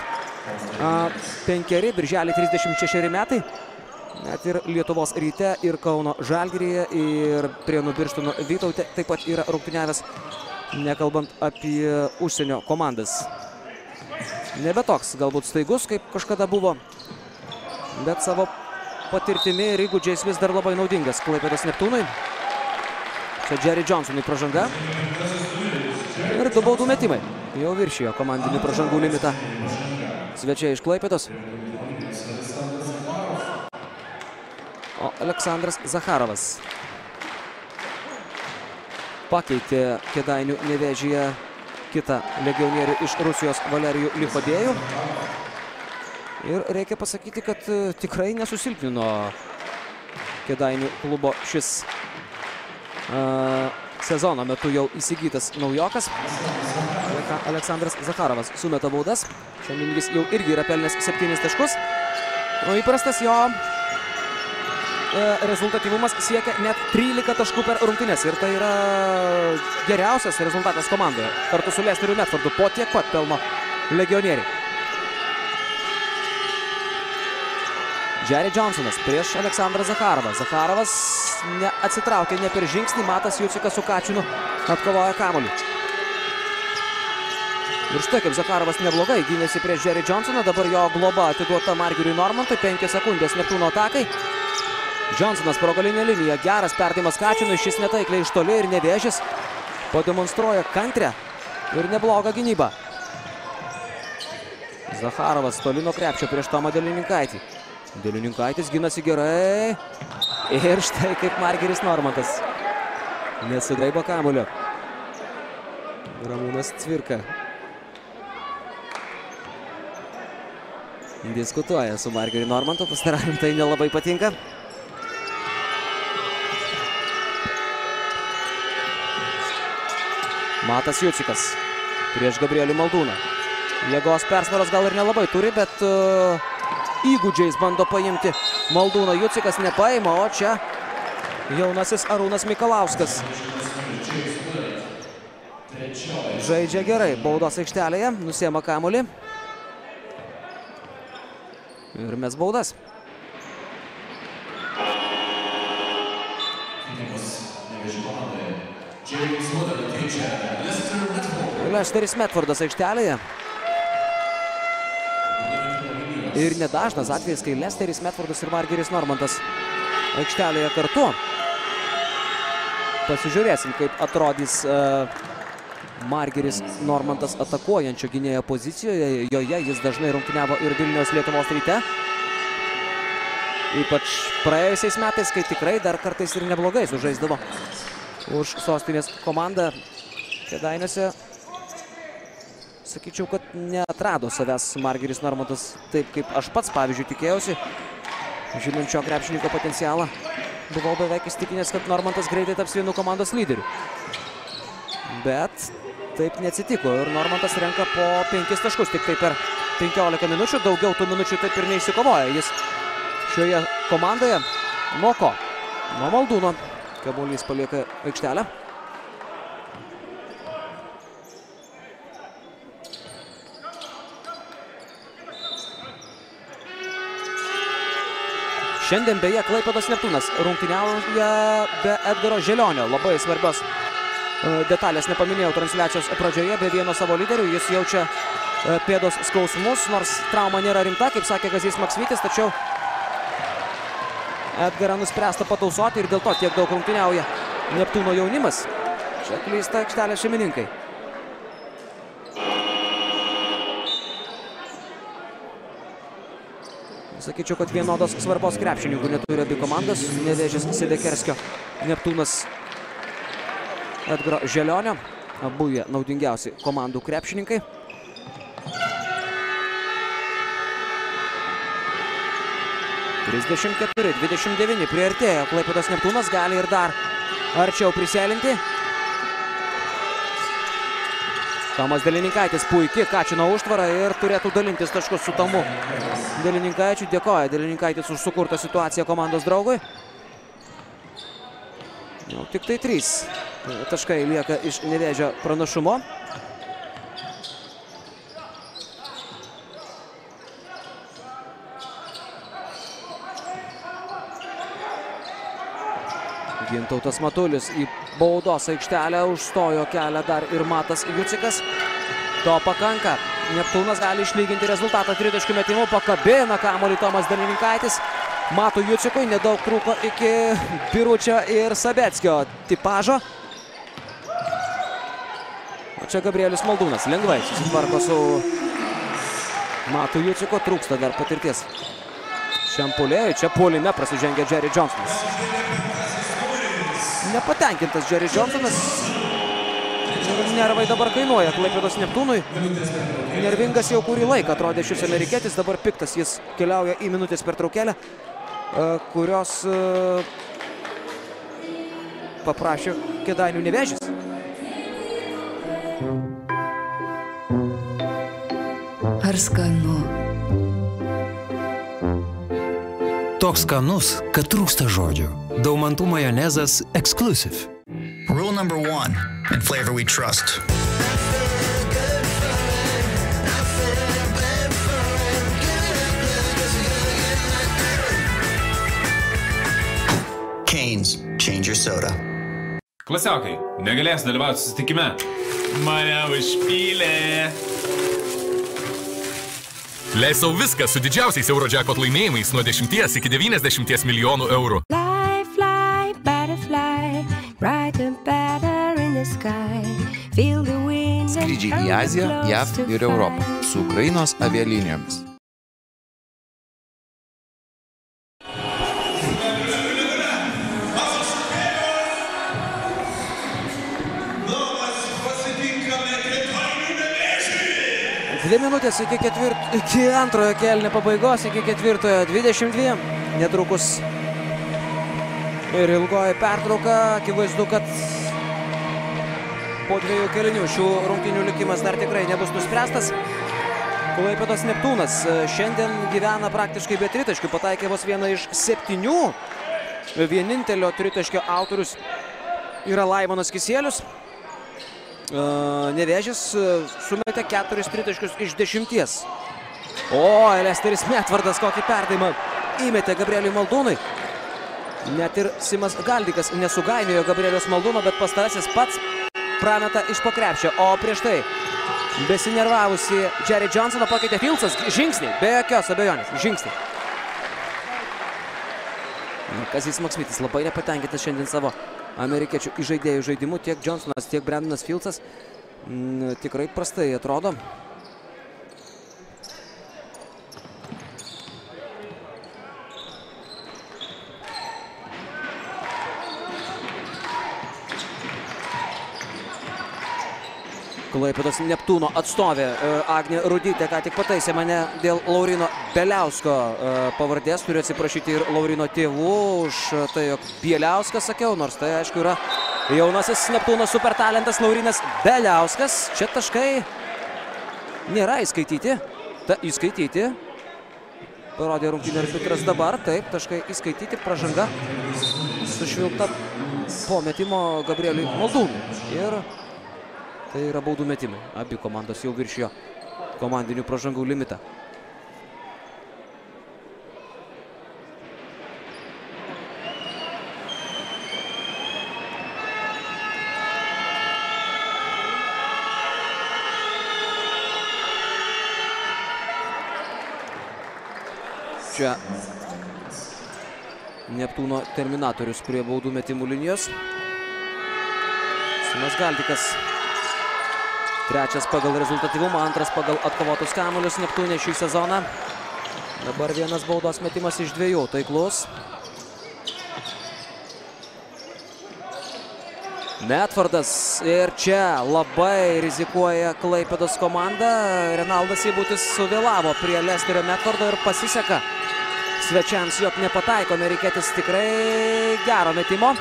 Speaker 1: birželį 36 metai. Net ir Lietuvos Ryte, ir Kauno Žalgiryje, ir Prienų Birštono Vytaute taip pat yra rungtyniavęs, nekalbant apie užsienio komandas. Nebe toks galbūt staigus, kaip kažkada buvo, bet savo patirtimi ir įgūdžiais vis dar labai naudingas Klaipėdos Neptūnui. Čia Jerry Johnsonui pražanga. Ir 2 baudų metimai. Jau viršijo komandinių pražangų limitą svečiai iš Klaipėdos. O Aleksandras Zacharovas pakeitė Kėdainių Nevėžyje kitą legionierių iš Rusijos Valerijų Lichodėjų. Ir reikia pasakyti, kad tikrai nesusilpnino Kėdainių klubo šis sezono metu jau įsigytas naujokas. Aleksandras Zacharovas sumeta baudas. Šiandien jis jau irgi yra pelnęs 7 taškus. O įprastas jo rezultatyvumas siekia net 13 taškų per rungtynes. Ir tai yra geriausias rezultatas komandoje. Kartu su Lesteriu Medfordu po tiek pat pelno legionieriai. Jerry Johnsonas prieš Aleksandrą Zacharovą. Zacharovas atsitraukė ne per žingsnį. Matas Jucikas su Kačinu atkovoja kamuolį. Ir štai kaip Zacharovas neblogai gynėsi prieš Jerry Johnsoną. Dabar jo globa atiduota Margiriui Normantui. 5 sekundės Neptūno atakai. Johnsonas pro galinę liniją. Geras perdavimas Kačinui. Šis netaikliai iš toli ir Nevėžis pademonstruoja kantrią ir neblogą gynybą. Zacharovas toli nuo krepšio prieš Tomą Delininkaitį. Delininkaitis ginasi gerai. Ir štai kaip Margiris Normantas nesugraibo kamuolio. Ramūnas Cvirka diskutuoja su Margiriu Normantu. Pastarajam tai nelabai patinka. Matas Jucikas prieš Gabrielių Maldūną. Jėgos persvaros gal ir nelabai turi, bet įgūdžiais bando paimti Maldūną. Jucikas nepaima, o čia jaunasis Arūnas Mikalauskas. Žaidžia gerai baudos aikštelėje, nusiema kamuolį. Ir mes baudas. Lesteris Medfordas aikštelėje. Ir nedažnas atvejis, kai Lesteris Medfordas ir Margeris Normantas aikštelėje kartu. Pasižiūrėsim, kaip atrodys Margeris Normantas atakuojančio gynėjo pozicijoje. Joje jis dažnai rungtyniavo ir Vilniaus Lietuvos Ryte. Ypač praėjusiais metais, kai tikrai dar kartais ir neblogai sužaisdavo už sostinės komandą. Kėdainiuose, sakyčiau, kad neatrado savęs Margeris Normantas taip, kaip aš pats, pavyzdžiui, tikėjausi. Žinant šio krepšininko potencialą, buvau beveik įstikinęs, kad Normantas greitai taps vienu komandos lyderiu. Bet taip neatsitiko ir Normantas renka po 5 taškus, tik tai per 15 minučių. Daugiau tų minučių taip ir neišsikovoja jis šioje komandoje. Nuo ko? Nuo Maldūno. Kamuolys palieka aikštelę. Šiandien beje Klaipėdos Neptūnas rungtyniauja be Edgaro Želionio. Labai svarbios detalės nepaminėjau transliacijos pradžioje. Be vieno savo lyderių jis jaučia pėdos skausmus, nors trauma nėra rimta, kaip sakė Kazys Maksvytis, tačiau Edgarą nuspręsta patausoti ir dėl to tiek daug rungtyniauja Neptūno jaunimas. Čia klysta aikštelės šeimininkai. Sakyčiau, kad vienodos svarbos krepšininkų neturi abi komandos. Nevėžis Sidekerskio, Neptūnas Edgaro Želionio. Abu jie naudingiausi komandų krepšininkai. (34 - 29) priartėjo Klaipėdos Neptūnas, gali ir dar arčiau prisėlinti. Tomas Delininkaitis puikiai kačino užtvarą ir turėtų dalintis taškus su Tomu Delininkaičiu. Dėkoja Delininkaitis už sukurtą situaciją komandos draugui. Jau tik tai 3 taškai lieka iš Nevėžio pranašumo. Gintautas Matulis į baudos aikštelę užstojo kelią dar ir Matas Jucikas. To pakanka. Neptūnas gali išlyginti rezultatą 3 metimų. Pakabina kamuolį Tomas Delininkaitis. Matui Jucikui nedaug trūko iki Biručio ir Sabeckio tipažo. O čia Gabrielius Maldūnas lengvai susitvarko su Matu Juciku. Trūksta dar patirties šiam puolėjui. Čia puolime prasižengia Jerry Johnsonas. Nepatenkintas Jerry Johnsonas. Nervai dabar kainuoja Klaipėdos Neptūnui. Nervingas jau kurį laiką atrodė šis amerikietis. Dabar piktas jis keliauja į minutės pertraukėlę, kurios paprašė Kėdainių Nevėžis.
Speaker 4: Ar skanu?
Speaker 6: Toks skanus, kad trūksta žodžių. Daumantų majonezas Exclusive.
Speaker 7: Rule number 1, in flavor we trust. Canes, change your soda.
Speaker 8: Klasiokai, negalės dalyvauti susitikime. Mane užpylė.
Speaker 9: Leisau viską su didžiausiais Eurojackpot laimėjimais nuo 10 iki 90 milijonų eurų.
Speaker 10: Skrydžiai į Aziją, JAV ir Europą su Ukrainos avialinijomis.
Speaker 1: Dvi minutės iki antrojo kėlinio pabaigos, iki ketvirtojo 22. Netrukus ir ilgoji pertrauka. Akivaizdu, kad po 2 kėlinių šių rungtynių likimas dar tikrai nebus nuspręstas. Klaipėdos Neptūnas šiandien gyvena praktiškai be tritaškių, pataikė vos vieną iš 7. Vienintelio tritaškio autorius yra Laimonas Kisielius. Nevėžis sumetė 4 tritaškius iš 10. O, Lesteris Metvardas kokį perdavimą įmetė Gabrieliui Maldūnui. Net ir Simas Galdikas nesugainiojo Gabrieliaus Maldūno, bet pastarasis pats prameta iš po krepšio. O prieš tai besinervavusi Jerry Johnsoną pakeitė Filsas. Žingsniai, be jokios abejonės, žingsniai. Kazys Maksvytis labai nepatenkintas šiandien savo amerikiečių žaidėjų žaidimu. Tiek Johnsonas, tiek Brandonas Filsas tikrai prastai atrodo. Klaipėdos Neptūno atstovė Agnė Rudytė ką tik pataisė mane dėl Laurino Beliausko pavardės. Turiu atsiprašyti ir Laurino tėvų už tai, jog Bieliauskas sakiau, nors tai aišku yra jaunasis Neptūno supertalentas Laurinas Beliauskas. Čia taškai nėra įskaityti. Įskaityti. Parodė rungtynių arbitras dabar. Taip, taškai įskaityti. Pražanga sušvilpta po metimo Gabrieliui Maldūnui. Ir tai yra baudų metimai. Abi komandos jau viršijo komandinių pražangų limitą. Čia Neptūno terminatorius prie baudų metimų linijos. Simas Galdikas. Trečias pagal rezultatyvumą, antras pagal atkovotus kamuolius Neptūne šį sezoną. Dabar vienas baudos metimas iš 2, taiklus. Metvardas ir čia labai rizikuoja Klaipėdos komanda. Renaldas Seibutis suvėlavo prie Lesterio Metvardo ir pasiseka svečiams, jog nepataiko amerikietis tikrai gero metimo.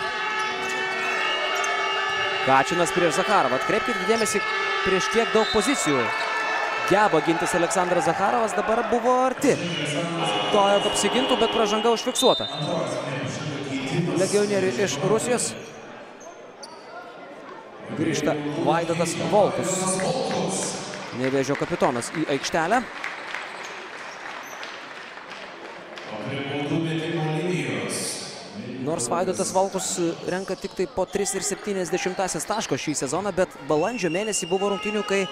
Speaker 1: Kačinas prieš Zakharovą. Atkreipkite dėmesį, prieš kiek daug pozicijų geba gintis Aleksandras Zakharovas, dabar buvo arti to, jog apsigintų, bet pražanga užfiksuota. Legionieriui iš Rusijos grįžta Vaidotas Volkus, Nevėžio kapitonas, į aikštelę. Nors Vaidotas Volkus renka tik tai po 3,7 taško šį sezoną, bet balandžio mėnesį buvo rungtynių, kai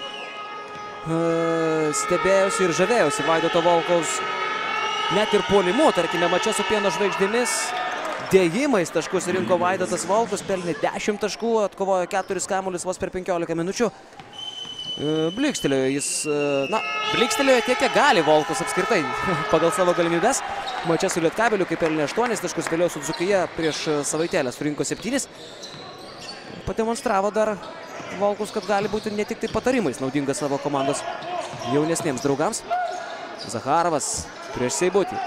Speaker 1: stebėjausi ir žavėjausi Vaidoto Volkaus net ir puolimu. Tarkime, mače su Pieno žvaigždėmis dėjimais taškus rinko Vaidotas Volkus, pelnė 10 taškų, atkovojo 4 kamuolius vos per 15 minučių. Blikstelėjo jis, blikstelėjo tiek, kiek gali Volkus apskritai pagal savo galimybės. Mače su Lietkabeliu, kai pelnė 8 taškus, vėliau su Dzūkija prieš savaitėlę surinko 7. Pademonstravo dar Volkus, kad gali būti ne tik tai patarimais naudingas savo komandos jaunesniems draugams. Zakharovas prieš Seibutį.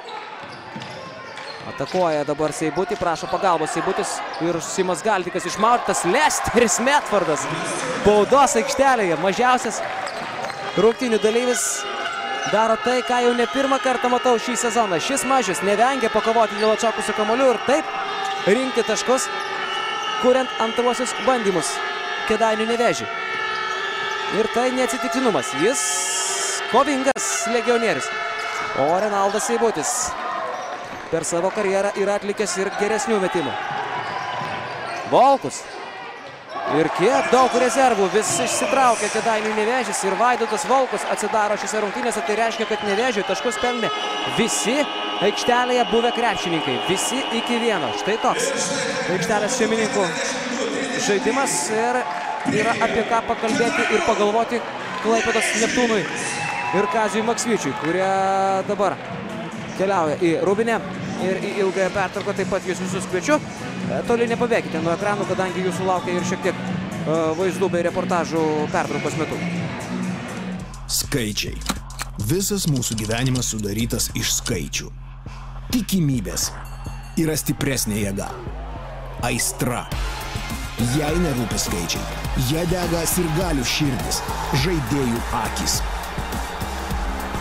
Speaker 1: Atakuoja dabar Seibutį, prašo pagalbos Seibutis ir Simas Galdikas išmautas. Lesteris Metvardas baudos aikštelėje. Mažiausias rungtynių dalyvis daro tai, ką jau ne pirmą kartą matau šį sezoną. Šis mažius nevengia pakovoti dėl atšokusių kamuolių ir taip rinkti taškus, kuriant antruosius bandymus Kėdainių Nevėžį. Ir tai neatsitiktinumas. Jis kovingas legionierius. O Renaldas Seibutis per savo karjerą yra atlikęs ir geresnių metimų. Volkus. Ir kiek daug rezervų. Vis išsitraukia Kėdainių Nevėžis ir Vaidotas Volkus atsidaro šiose rungtynėse. Tai reiškia, kad Nevėžiui taškus pelnė visi aikštelėje buvę krepšininkai. Visi iki 1. Štai toks aikštelės šeimininkų žaidimas. Ir yra apie ką pakalbėti ir pagalvoti Klaipėdos Neptūnui ir Kaziui Maksvyčiui, kurie dabar keliauja į Rūbinę ir į ilgąją pertrauką. Taip pat jūs visus kviečiu. Toli nepabėkite nuo ekranų, kadangi jūsų laukia ir šiek tiek vaizdų bei reportažų pertraukos metu.
Speaker 2: Skaičiai. Visas mūsų gyvenimas sudarytas iš skaičių. Tikimybės yra stipresnė jėga. Aistra. Jei nerūpi skaičiai, jie dega sirgalių širdis, žaidėjų akis.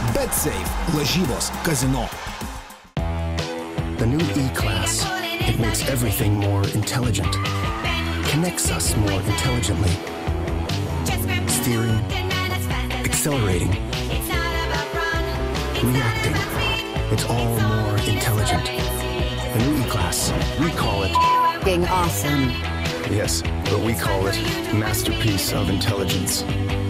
Speaker 2: BetSafe. Lažybos kazino.
Speaker 3: The new E-Class. It makes everything more intelligent. Connects us more intelligently. Steering, accelerating, reacting. It's all more intelligent. The new E-Class. We call it...
Speaker 4: Being awesome.
Speaker 3: Yes, but we call it Masterpiece of Intelligence.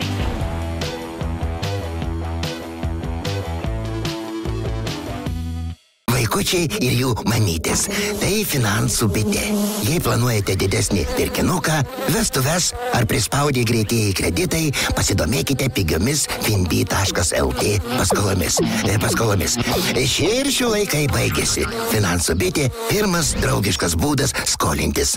Speaker 5: Vaikučiai ir jų mamytės. Tai finansų bitė. Jei planuojate didesnį pirkinuką, vestuves ar prispaudę greitieji kreditai, pasidomėkite pigiomis finbi.lt paskolomis. Šie ir šių laikai baigėsi. Finansų bitė – pirmas draugiškas būdas skolintis.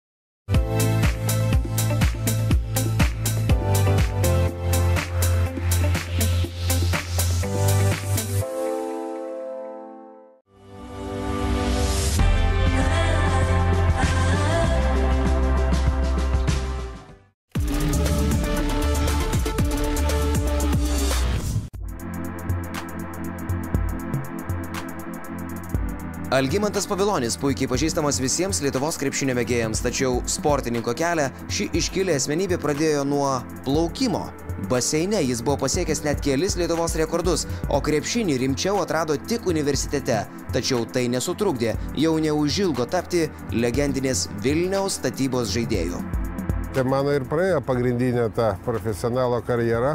Speaker 1: Algimantas Pavilonis puikiai pažįstamas visiems Lietuvos krepšinio mėgėjams, tačiau sportininko kelią ši iškilė asmenybė pradėjo nuo plaukimo. Baseine jis buvo pasiekęs net kelis Lietuvos rekordus, o krepšinį rimčiau atrado tik universitete. Tačiau tai nesutrukdė jau neužilgo tapti legendinės Vilniaus statybos žaidėjų.
Speaker 11: Tai mano ir praėjo pagrindinė ta profesionalo karjera.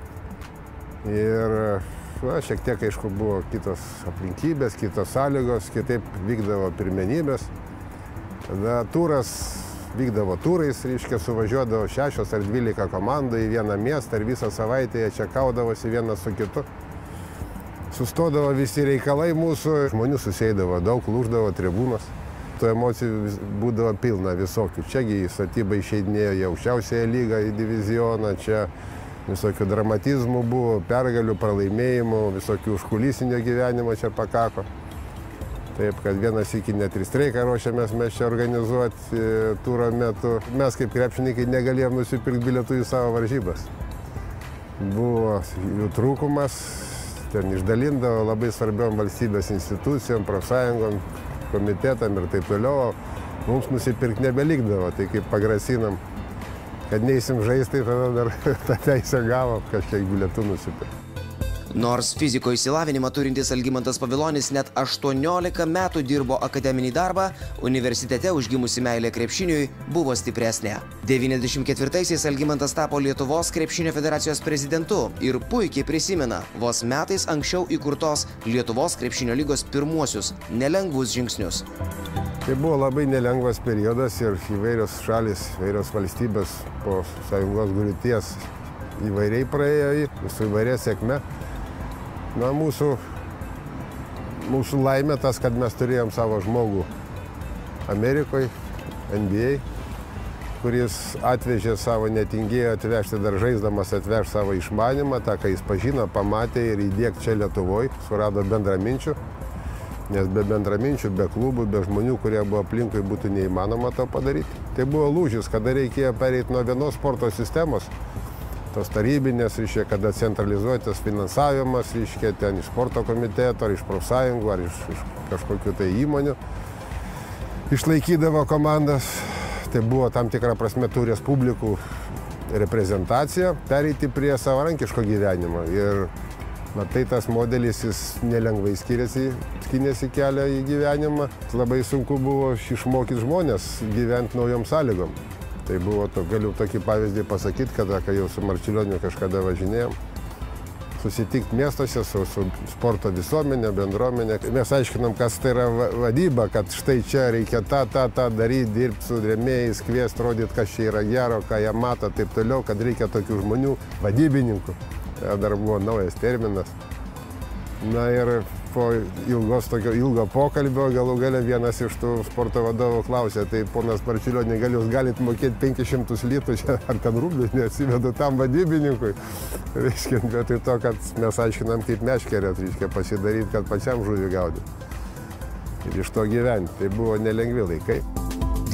Speaker 11: Ir šiek tiek, aišku, buvo kitos aplinkybės, kitos sąlygos, kitaip vykdavo pirmenybės. Tada turas vykdavo turais, reiškia, suvažiuodavo 6 ar 12 komandų į vieną miestą ir visą savaitę jie čia kaudavosi vienas su kitu. Sustodavo visi reikalai mūsų, žmonių susėdavo daug, lūždavo tribūnos. Tų emocijų būdavo pilna visokių. Čiagi į statybą išeidinėjo į aukščiausiąją lygą, į divizioną, čia visokių dramatizmų buvo, pergalių, pralaimėjimų, visokių užkulisinio gyvenimo čia pakako. Taip, kad vienas iki net 3 streiką ruošiamės mes čia organizuoti turo metu. Mes kaip krepšininkai negalėjom nusipirkti bilietų į savo varžybas. Buvo jų trūkumas, ten išdalindavo labai svarbiom valstybės institucijom, profsąjungom, komitetam ir taip toliau. Mums nusipirkti nebelikdavo, tai kaip pagrasinam, kad neįsim žaisti, tada dar tą teisę gavom kažkiek bilietų nusipirkti.
Speaker 1: Nors fiziko išsilavinimą turintis Algimantas Pavilonis net 18 metų dirbo akademinį darbą, universitete užgimusi meilė krepšiniui buvo stipresnė. 94-aisiais Algimantas tapo Lietuvos krepšinio federacijos prezidentu ir puikiai prisimena vos metais anksčiau įkurtos Lietuvos krepšinio lygos pirmuosius nelengvus žingsnius.
Speaker 11: Tai buvo labai nelengvas periodas ir įvairios šalis, įvairios valstybės po sąjungos griūties įvairiai praėjo su įvairia sėkme. Na, mūsų laimė tas, kad mes turėjom savo žmogų Amerikoje, NBA, kuris atvežė savo, netingėjo atvežti dar žaisdamas, atveš savo išmanimą, tą, ką jis pažino, pamatė ir įdiegti čia Lietuvoje, surado bendraminčių. Nes be bendraminčių, be klubų, be žmonių, kurie buvo aplinkui, būtų neįmanoma to padaryti. Tai buvo lūžis, kada reikėjo pereiti nuo vienos sporto sistemos, tos tarybinės, reiškia, kada centralizuotas finansavimas, reiškia, ten iš sporto komiteto, ar iš profsąjungų, ar iš kažkokių tai įmonių. Išlaikydavo komandas, tai buvo tam tikra prasme tų respublikų reprezentacija, pereiti prie savarankiško gyvenimo. Ir matai, tas modelis, jis nelengvai skynėsi kelią į gyvenimą. Labai sunku buvo išmokyti žmonės gyventi naujom sąlygom. Tai buvo, galiu tokį pavyzdį pasakyti, kai jau su Marčiulioniu kažkada važinėjom, susitikti miestuose su sporto visuomenė, bendruomenė. Mes aiškinam, kas tai yra vadyba, kad štai čia reikia tą daryti, dirbti su rėmėjais, kviesti, rodyti, kas čia yra gero, ką jie mato, taip toliau, kad reikia tokių žmonių, vadybininkų. Tai dar buvo naujas terminas. Na ir po ilgo pokalbio galų gale vienas iš tų sporto vadovų klausė, tai ponas Marčiulionį, gal jūs galite mokėti 500 litų čia, ar ten rublių, neatsivedu tam vadybininkui. Reiškia, vietoj to, kad mes aiškinam, kaip meškerėt, reiškia, pasidaryti, kad pačiam žuvį gaudyti. Ir iš to gyventi. Tai buvo nelengvi laikai.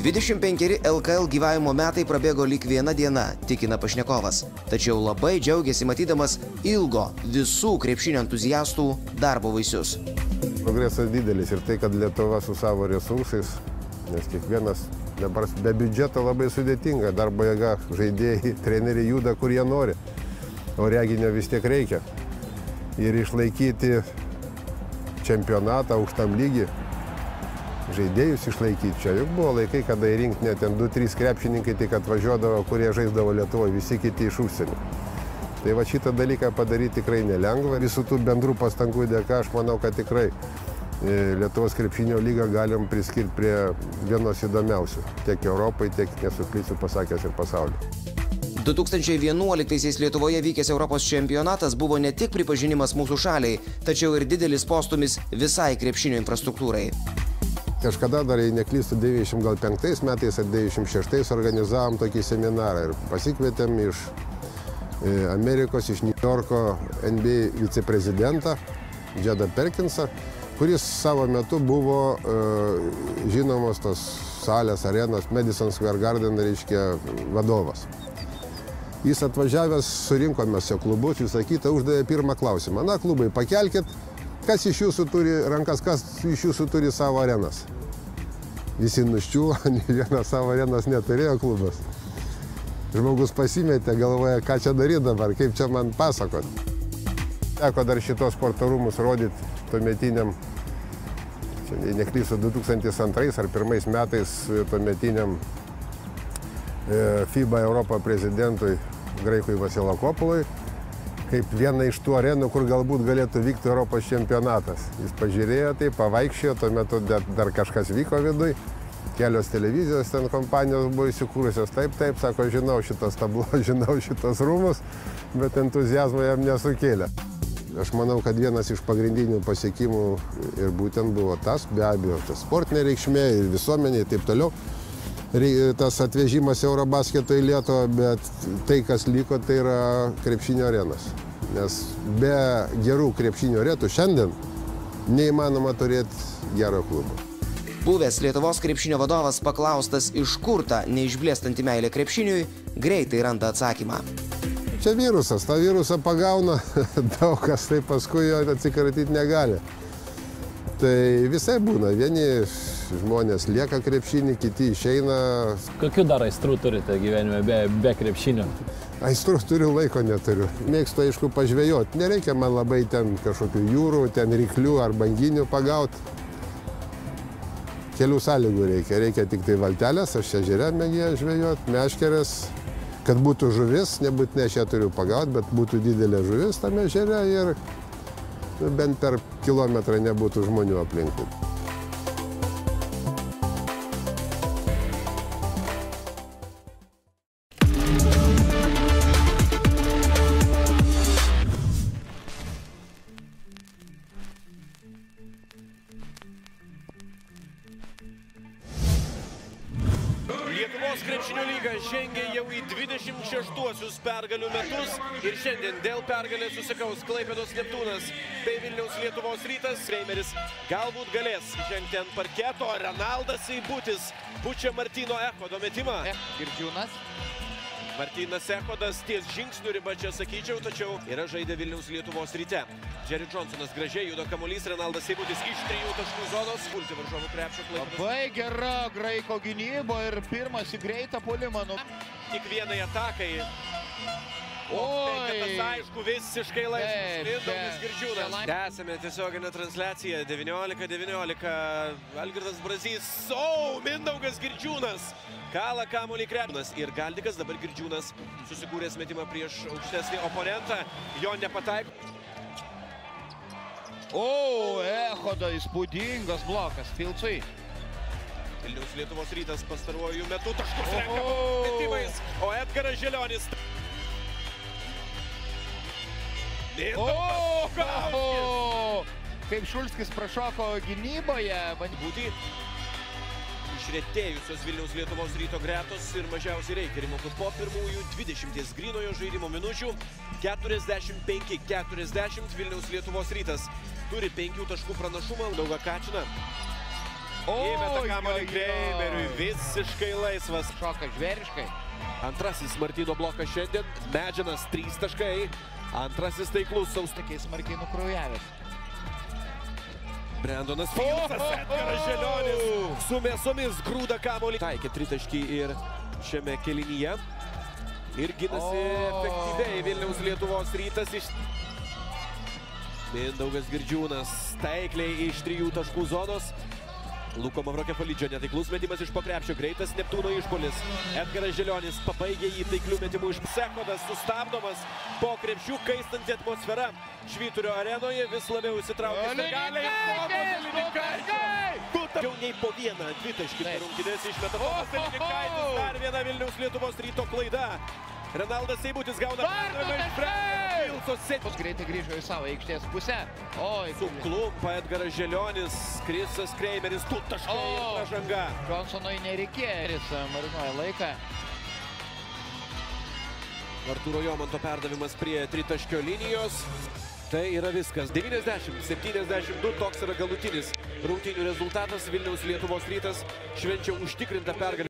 Speaker 12: 25 LKL gyvavimo metai prabėgo lyg viena diena, tikina pašnekovas. Tačiau labai džiaugiasi matydamas ilgo visų krepšinio entuziastų darbo vaisius.
Speaker 11: Progresas didelis ir tai, kad Lietuva su savo resursais, nes kiekvienas dabar be biudžeto labai sudėtinga, darbo jėga, žaidėjai, treneriai juda, kur jie nori, o reginio vis tiek reikia. Ir išlaikyti čempionatą aukštam lygį, žaidėjus išlaikyti čia. Juk buvo laikai, kada į rinktinę ten 2-3 krepšininkai tik atvažiuodavo, kurie žaisdavo Lietuvoje, visi kiti iš užsienio. Tai va šitą dalyką padaryti tikrai nelengva. Visų tų bendrų pastangų dėka aš manau, kad tikrai Lietuvos krepšinio lygą galim priskirti prie vienos įdomiausių. Tiek Europai, tiek, nesuklysiu pasakęs, ir pasaulio.
Speaker 12: 2011 Lietuvoje vykęs Europos čempionatas buvo ne tik pripažinimas mūsų šaliai, tačiau ir didelis postūmis visai krepšinio infrastruktūrai.
Speaker 11: Kažkada dar, jei neklystu, 95 metais ar 96 organizavom tokį seminarą ir pasikvietėm iš Amerikos, iš New Yorko NBA viceprezidentą Jedą Perkinsą, kuris savo metu buvo žinomos tos salės arenos Madison Square Garden, reiškia, vadovas. Jis atvažiavęs, surinkome jo klubus, visą kitą, uždavė pirmą klausimą. Na, klubai, pakelkit, kas iš jūsų turi rankas, kas iš jūsų turi savo arenas. Visi nuščiuvo, nei vienas savo arenos neturėjo klubas. Žmogus pasimetė, galvoja, ką čia daryti dabar, kaip čia man pasakot. Teko dar šitos sporto rūmus rodyti tuometiniam, čia neklysiu, 2002 ar 2001 metais tuometiniam FIBA Europo prezidentui Graikui Vasilakopului, kaip viena iš tų arenų, kur galbūt galėtų vykti Europos čempionatas. Jis pažiūrėjo tai, pavaikščiojo, tuo metu dar kažkas vyko viduj, kelios televizijos ten kompanijos buvo įsikūrusios, taip, sako, žinau šitas tablo, žinau šitas rūmus, bet entuziazmo jam nesukėlė. Aš manau, kad vienas iš pagrindinių pasiekimų ir būtent buvo tas, be abejo, tas sportinė reikšmė ir visuomenė ir taip toliau. Tas atvežimas Eurobasketo į Lietuvą, bet tai, kas liko, tai yra krepšinio arenos. Nes be gerų krepšinio arenų šiandien neįmanoma turėti gero klubo.
Speaker 12: Buvęs Lietuvos krepšinio vadovas paklaustas, iš kur ta neišblėstanti meilė krepšiniui, greitai randa atsakymą.
Speaker 11: Čia virusas, tą virusą pagauna, daug kas tai paskui jo atsikratyti negali. Tai visai būna, vieni žmonės lieka krepšinį, kiti išeina.
Speaker 13: Kokių dar aistrų turite gyvenime be krepšinio?
Speaker 11: Aistrų turiu, laiko neturiu. Mėgstu, aišku, pažvejoti. Nereikia man labai ten kažkokių jūrų, ten ryklių ar banginių pagauti. Kelių sąlygų reikia. Reikia tik tai valtelės, aš ežere mėgėju žvejoti, meškerės. Kad būtų žuvis, nebūtinai aš ją turiu pagauti, bet būtų didelė žuvis tame ežere ir bent per kilometrą nebūtų žmonių aplinkui.
Speaker 14: Lietuvos krepšinio lyga žengia jau į 26-uosius pergalių metus ir šiandien dėl pergalės susikaus Klaipėdos Neptūnas bei Vilniaus Lietuvos Rytas. Reimeris galbūt galės žengti ant parketo. Renaldas Seibutis pučia Martyno Echodo metimą.
Speaker 15: Girdžiūnas.
Speaker 14: Martynas Echodas ties žingsnių riba čia sakyčiau, tačiau yra žaidė Vilniaus Lietuvos Ryte. Jerry Johnsonas gražiai juda kamuolys, Renaldas Seibutis iš 3 taškų zonos, pulti varžovų krepšio Klaipėdos.
Speaker 15: Labai gera graiko gynyba ir pirmas į greitą puolimą.
Speaker 14: Tik vienai atakai. Penketas, aišku, visiškai laisvas. Mindaugas Girdžiūnas. Tęsime tiesioginę transliaciją. 19-19. Algirdas Brazys. Mindaugas Girdžiūnas. Kala kamuolį krepšinas. Ir Galdikas, dabar Girdžiūnas susikūręs metimą prieš aukštesnį oponentą. Jo nepataiko.
Speaker 15: Echodo įspūdingas blokas. Filcui.
Speaker 14: Vilniaus Lietuvos Rytas pastaruoju metu taškus renka metimais. O Edgaras Želionis.
Speaker 15: Kaip Šulskis prašoko gynyboje.
Speaker 14: Būti išretėjusios Vilniaus Lietuvos Ryto gretos ir mažiausiai reikia rimokų po pirmųjų 20 grynojo žaidimo minučių. 45-40 Vilniaus Lietuvos Rytas turi 5 taškų pranašumą. Daugą Kačiną. Įmeta kamuolį Kreimeriui, visiškai laisvas.
Speaker 15: Šoka žvėriškai.
Speaker 14: Antrasis Martyno blokas šiandien, Medžinas 3 taškai, antrasis taiklus
Speaker 15: Saustakiai smarkiai nukraujavęs.
Speaker 14: Brandonas Filsas, Edgaras Želionis su mėsomis grūda kamuolį. Taikė 3 taškį ir šiame kėlinyje. Ir ginasi efektyviai Vilniaus Lietuvos Rytas. Mindaugas Girdžiūnas taikliai iš 3 taškų zonos. Luko Mavrokefalidžio netaiklus metimas iš po krepšio, greitas Neptūno išpuolis. Edgaras Želionis pabaigė jį taiklių metimų iš Sekodas, sustabdomas po krepšių, kaistanti atmosfera Švyturio arenoje, vis labiau įsitraukęs Galiai. Jau nei po vieną dvitaškį per rungtynes išmeta Tomas Lininkaitis, dar viena Vilniaus Lietuvos Ryto klaida. Renaldas Seibutis gauna perdavimą iš Brendo Filso.
Speaker 15: Greitai grįžo į savo aikštės pusę.
Speaker 14: Suklumpa Edgaras Želionis, Krisas Kreimeris, 2 taškai ir pražanga.
Speaker 15: Johnsonui nereikėjo, jis marinuoja laiką.
Speaker 14: Artūro Jomanto perdavimas prie tritaškio linijos. Tai yra viskas. 90-72, toks yra galutinis rungtynių rezultatas. Vilniaus Lietuvos Rytas švenčia užtikrintą pergalę.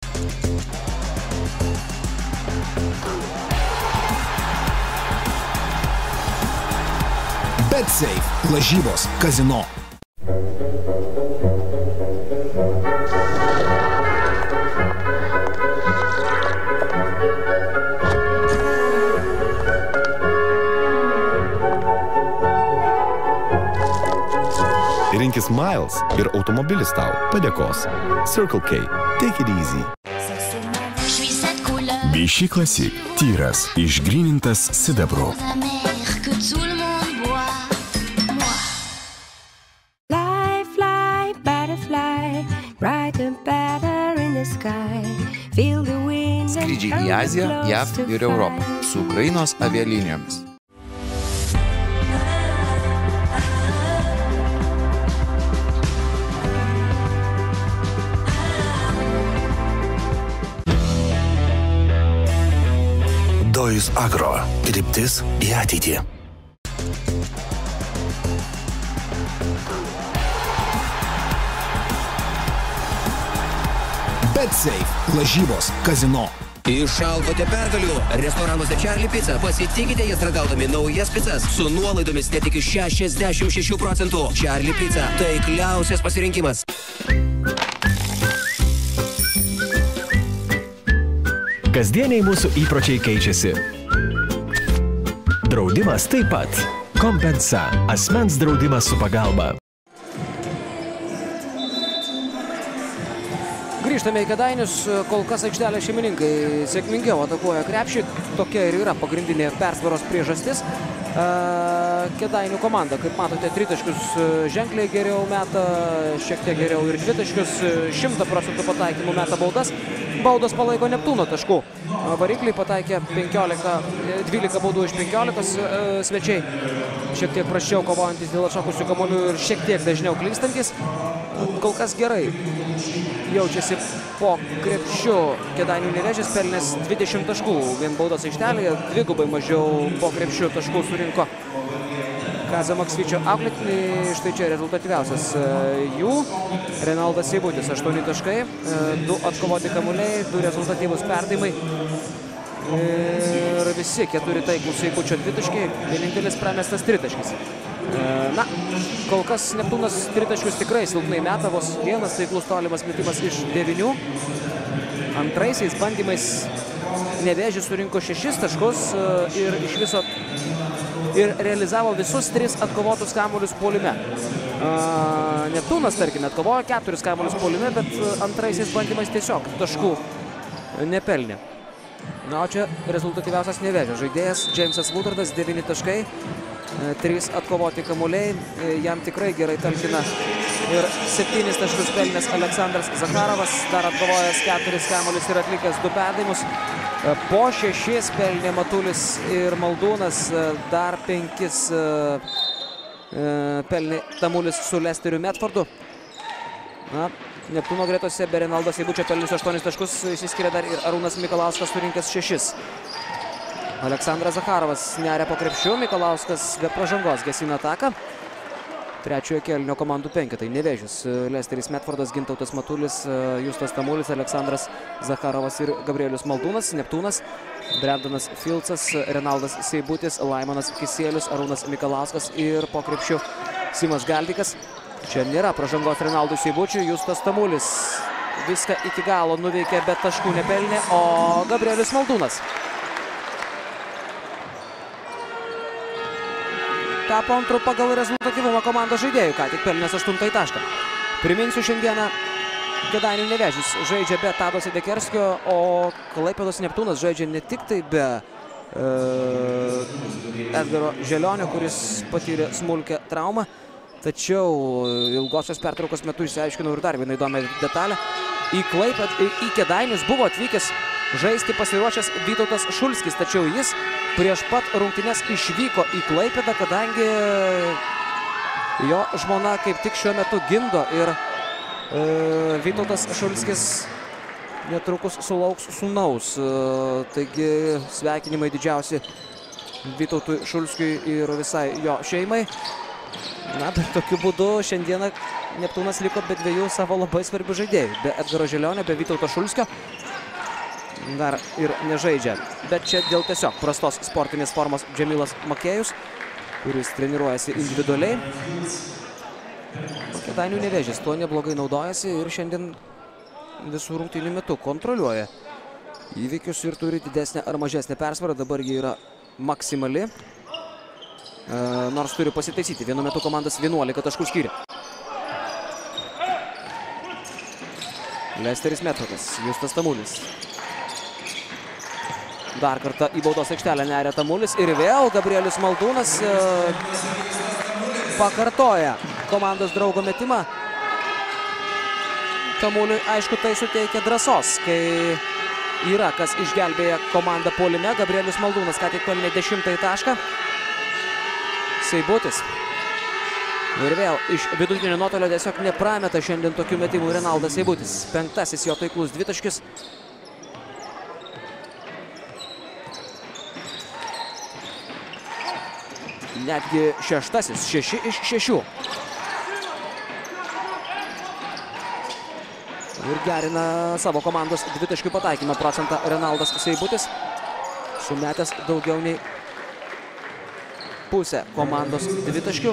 Speaker 2: BetSafe – lažybos kazino.
Speaker 16: Rinkis Miles ir automobilis tau padėkos. Circle K. Take it easy.
Speaker 17: Vichy Classic. Tyras, išgrynintas sidabru.
Speaker 10: Skrydžiai į Aziją, JAV ir Europą su Ukrainos avialinijomis.
Speaker 17: Dojus Agro. Kryptis į ateitį.
Speaker 2: BetSafe – lažybos kazino.
Speaker 18: Išalkote pergalių. Restoranuose Charlie Pizza. Pasitikite jas ragaudami naujas pizzas su nuolaidomis net iki 66%. Charlie Pizza – taikliausias pasirinkimas.
Speaker 19: Kasdieniai mūsų įpročiai keičiasi. Draudimas taip pat. Kompensa – asmens draudimas su pagalba.
Speaker 1: Grįžtame į Kėdainius, kol kas aikštelės šeimininkai sėkmingiau atakuoja krepšį. Tokia ir yra pagrindinė persvaros priežastis. Kėdainių komanda, kaip matote, tritaškius ženkliai geriau meta, šiek tiek geriau ir dvitaškius, 100% pataikymų meta baudas. Baudos palaiko Neptūno taškų. Varikliai pataikė 12 baudų iš 15, svečiai šiek tiek prasčiau kovojantis dėl atšokusių kamuolių ir šiek tiek dažniau klystantis. Kol kas gerai jaučiasi po krepšiu. Kėdainių Nevėžis pelnęs 20 taškų, vien baudos aikštelėje, dvigubai mažiau po krepšiu taškų surinko Kazio Maksvyčio auklėtiniai. Štai čia rezultatyviausias jų. Renaldas Seibutis 8 taškai, 2 atkovoti kamuoliai, 2 rezultatyvūs perdavimai. Ir visi 4 taiklūs Seibučio dvitaškiai, vienintelis pramestas tritaškis. Na, kol kas Neptūnas tritaškius tikrai silpnai meta, vos vienas taiklus tolimas metimas iš 9. Antraisiais bandymais Nevėžis surinko 6 taškus ir iš viso ir realizavo visus 3 atkovotus kamuolius puolime. Neptūnas, tarkime, atkovojo 4 kamuolius puolime, bet antraisiais bandymais tiesiog taškų nepelnė. Na, o čia rezultatyviausias Nevėžio žaidėjas Džeimsas Vudardas, 9 taškai, 3 atkovoti kamuoliai, jam tikrai gerai talkina ir 7 taškus pelnęs Aleksandras Zakharovas, dar atkovojęs 4 kamuolius ir atlikęs 2 perdavimus. Po 6 pelnė Matulis ir Maldūnas, dar 5 pelnė Tamulis su Lesteriu Medfordu. Na, Neptūno gretose be Renaldo Seibučio pelnius 8 taškus, išsiskiria dar ir Arūnas Mikalauskas surinkęs 6. Aleksandras Zakharovas neria po krepšiu, Mikalauskas be pražangos gesina ataką. trečiojo kėlinio komandų penketai. Nevėžis, Lesteris Medfordas, Gintautas Matulis, Justas Tamulis, Aleksandras Zakharovas ir Gabrielius Maldūnas. Neptūnas, Brendanas Filcas, Renaldas Seibutis, Laimonas Kisėlius, Arūnas Mikalauskas ir po krepšiu Simas Galdikas. Čia nėra pražangos Renaldui Seibučiui, Justas Tamulis viską iki galo nuveikė, bet taškų nepelnė, o Gabrielius Maldūnas tapo antru pagal rezultatyvumą komandos žaidėjų, ką tik pelnęs 8 tašką. Priminsiu, šiandieną Kėdainių Nevėžis žaidžia be Tado Sedekerskio, o Klaipėdos Neptūnas žaidžia ne tik tai be Edgaro Želionio, kuris patyrė smulkią traumą, tačiau ilgosios pertraukos metu išsiaiškinau ir dar vieną įdomią detalę. Į Kėdainius buvo atvykęs žaisti pasiruošęs Vytautas Šulskis, tačiau jis prieš pat rungtynes išvyko į Klaipėdą, kadangi jo žmona kaip tik šiuo metu gimdo ir Vytautas Šulskis netrukus sulauks sūnaus. Taigi sveikinimai didžiausi Vytautui Šulskiui ir visai jo šeimai. Na, bet tokiu būdu šiandieną Neptūnas liko be dviejų savo labai svarbių žaidėjų. Be Edgaro Želionio, be Vytauto Šulskio. Dar ir nežaidžia. Bet čia dėl tiesiog prastos sportinės formos Džemilas Makėjus, kuris treniruojasi individualiai. Kėdainių Nevėžis tuo neblogai naudojasi ir šiandien visų rungtynių metu kontroliuoja įvykius ir turi didesnę ar mažesnę persvarą. Dabar jie yra maksimali. Nors turi pasitaisyti. Vienu metu komandas 11 taškų skyrė. Lesteris Medfordas, Justas Tamulis. Dar kartą į baudos aikštelę neria Tamulis ir vėl Gabrielius Maldūnas pakartoja komandos draugo metimą. Tamuliui, aišku, tai suteikia drąsos, kai yra kas išgelbėja komandą puolime. Gabrielius Maldūnas ką tik pelnė 10 tašką. Seibutis. Ir vėl iš vidutinio nuotolio tiesiog neprameta šiandien tokių metimų Renaldas Seibutis. 5. jo taiklus dvitaškis. Netgi 6. 6 iš 6. Ir gerina savo komandos dvitaškių pataikymą procentą Renaldas Seibutis. Sumetęs daugiau nei pusę komandos dvitaškių.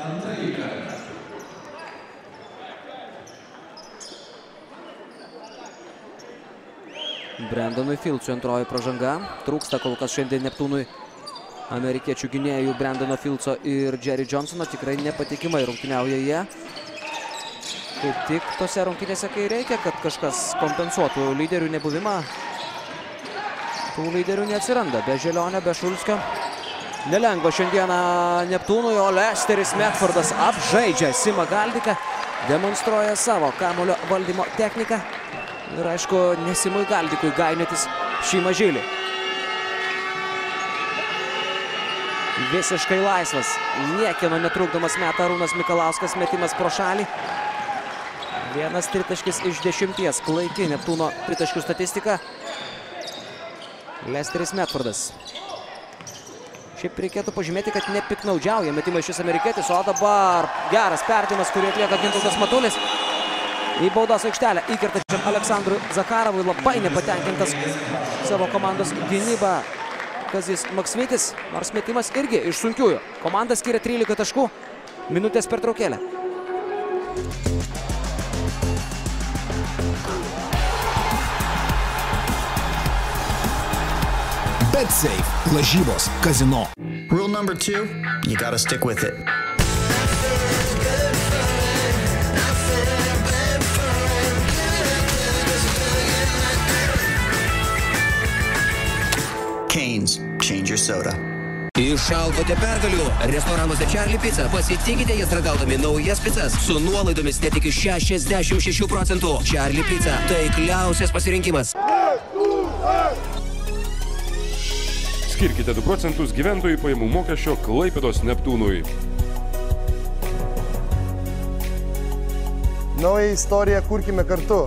Speaker 1: Brendonui Filcui antroji pražanga. Trūksta kol kas šiandien Neptūnui amerikiečių gynėjų Brendono Filco ir Jerry Johnsono. Tikrai nepatikimai rungtyniauja jie. Kaip tik tose rungtynėse, kai reikia, kad kažkas kompensuotų lyderių nebuvimą, tų lyderių neatsiranda. Be Želionio, be Šulskio. Nelengva šiandieną Neptūnui, o Lesteris Medfordas apžaidžia Simą Galdiką, demonstruoja savo kamuolio valdymo techniką ir, aišku, ne Simui Galdikui gainėtis šį mažylį. Visiškai laisvas, niekieno netrukdomas meta Arūnas Mikalauskas, metimas pro šalį. Vienas tritaškis iš 10, klaiki Neptūno tritaškių statistika. Lesteris Medfordas. Šiaip reikėtų pažymėti, kad nepiknaudžiauja metimą šis amerikietis, o dabar geras perdavimas, kurį atlieka Gintautas Matulis. Į baudos aikštelę įkertančiam Aleksandrui Zakharovui, labai nepatenkintas savo komandos gynybą Kazys Maksvytis, nors metimas irgi iš sunkiųjų. Komanda skiria 13 taškų, minutės pertraukėlė.
Speaker 2: BetSafe. Lažybos. Kazino.
Speaker 7: Rule number 2, you gotta stick with it. Canes, change your soda.
Speaker 18: Išaugote pergalių. Restoranuose Charlie Pizza. Pasitikite jas ragaudami naujas pizzas su nuolaidomis net iki 66%. Charlie Pizza. Taikliausias pasirinkimas.
Speaker 20: Skirkite 2 procentus gyventojų pajamų mokesčio Klaipėdos Neptūnui.
Speaker 21: Naują istoriją kurkime kartu.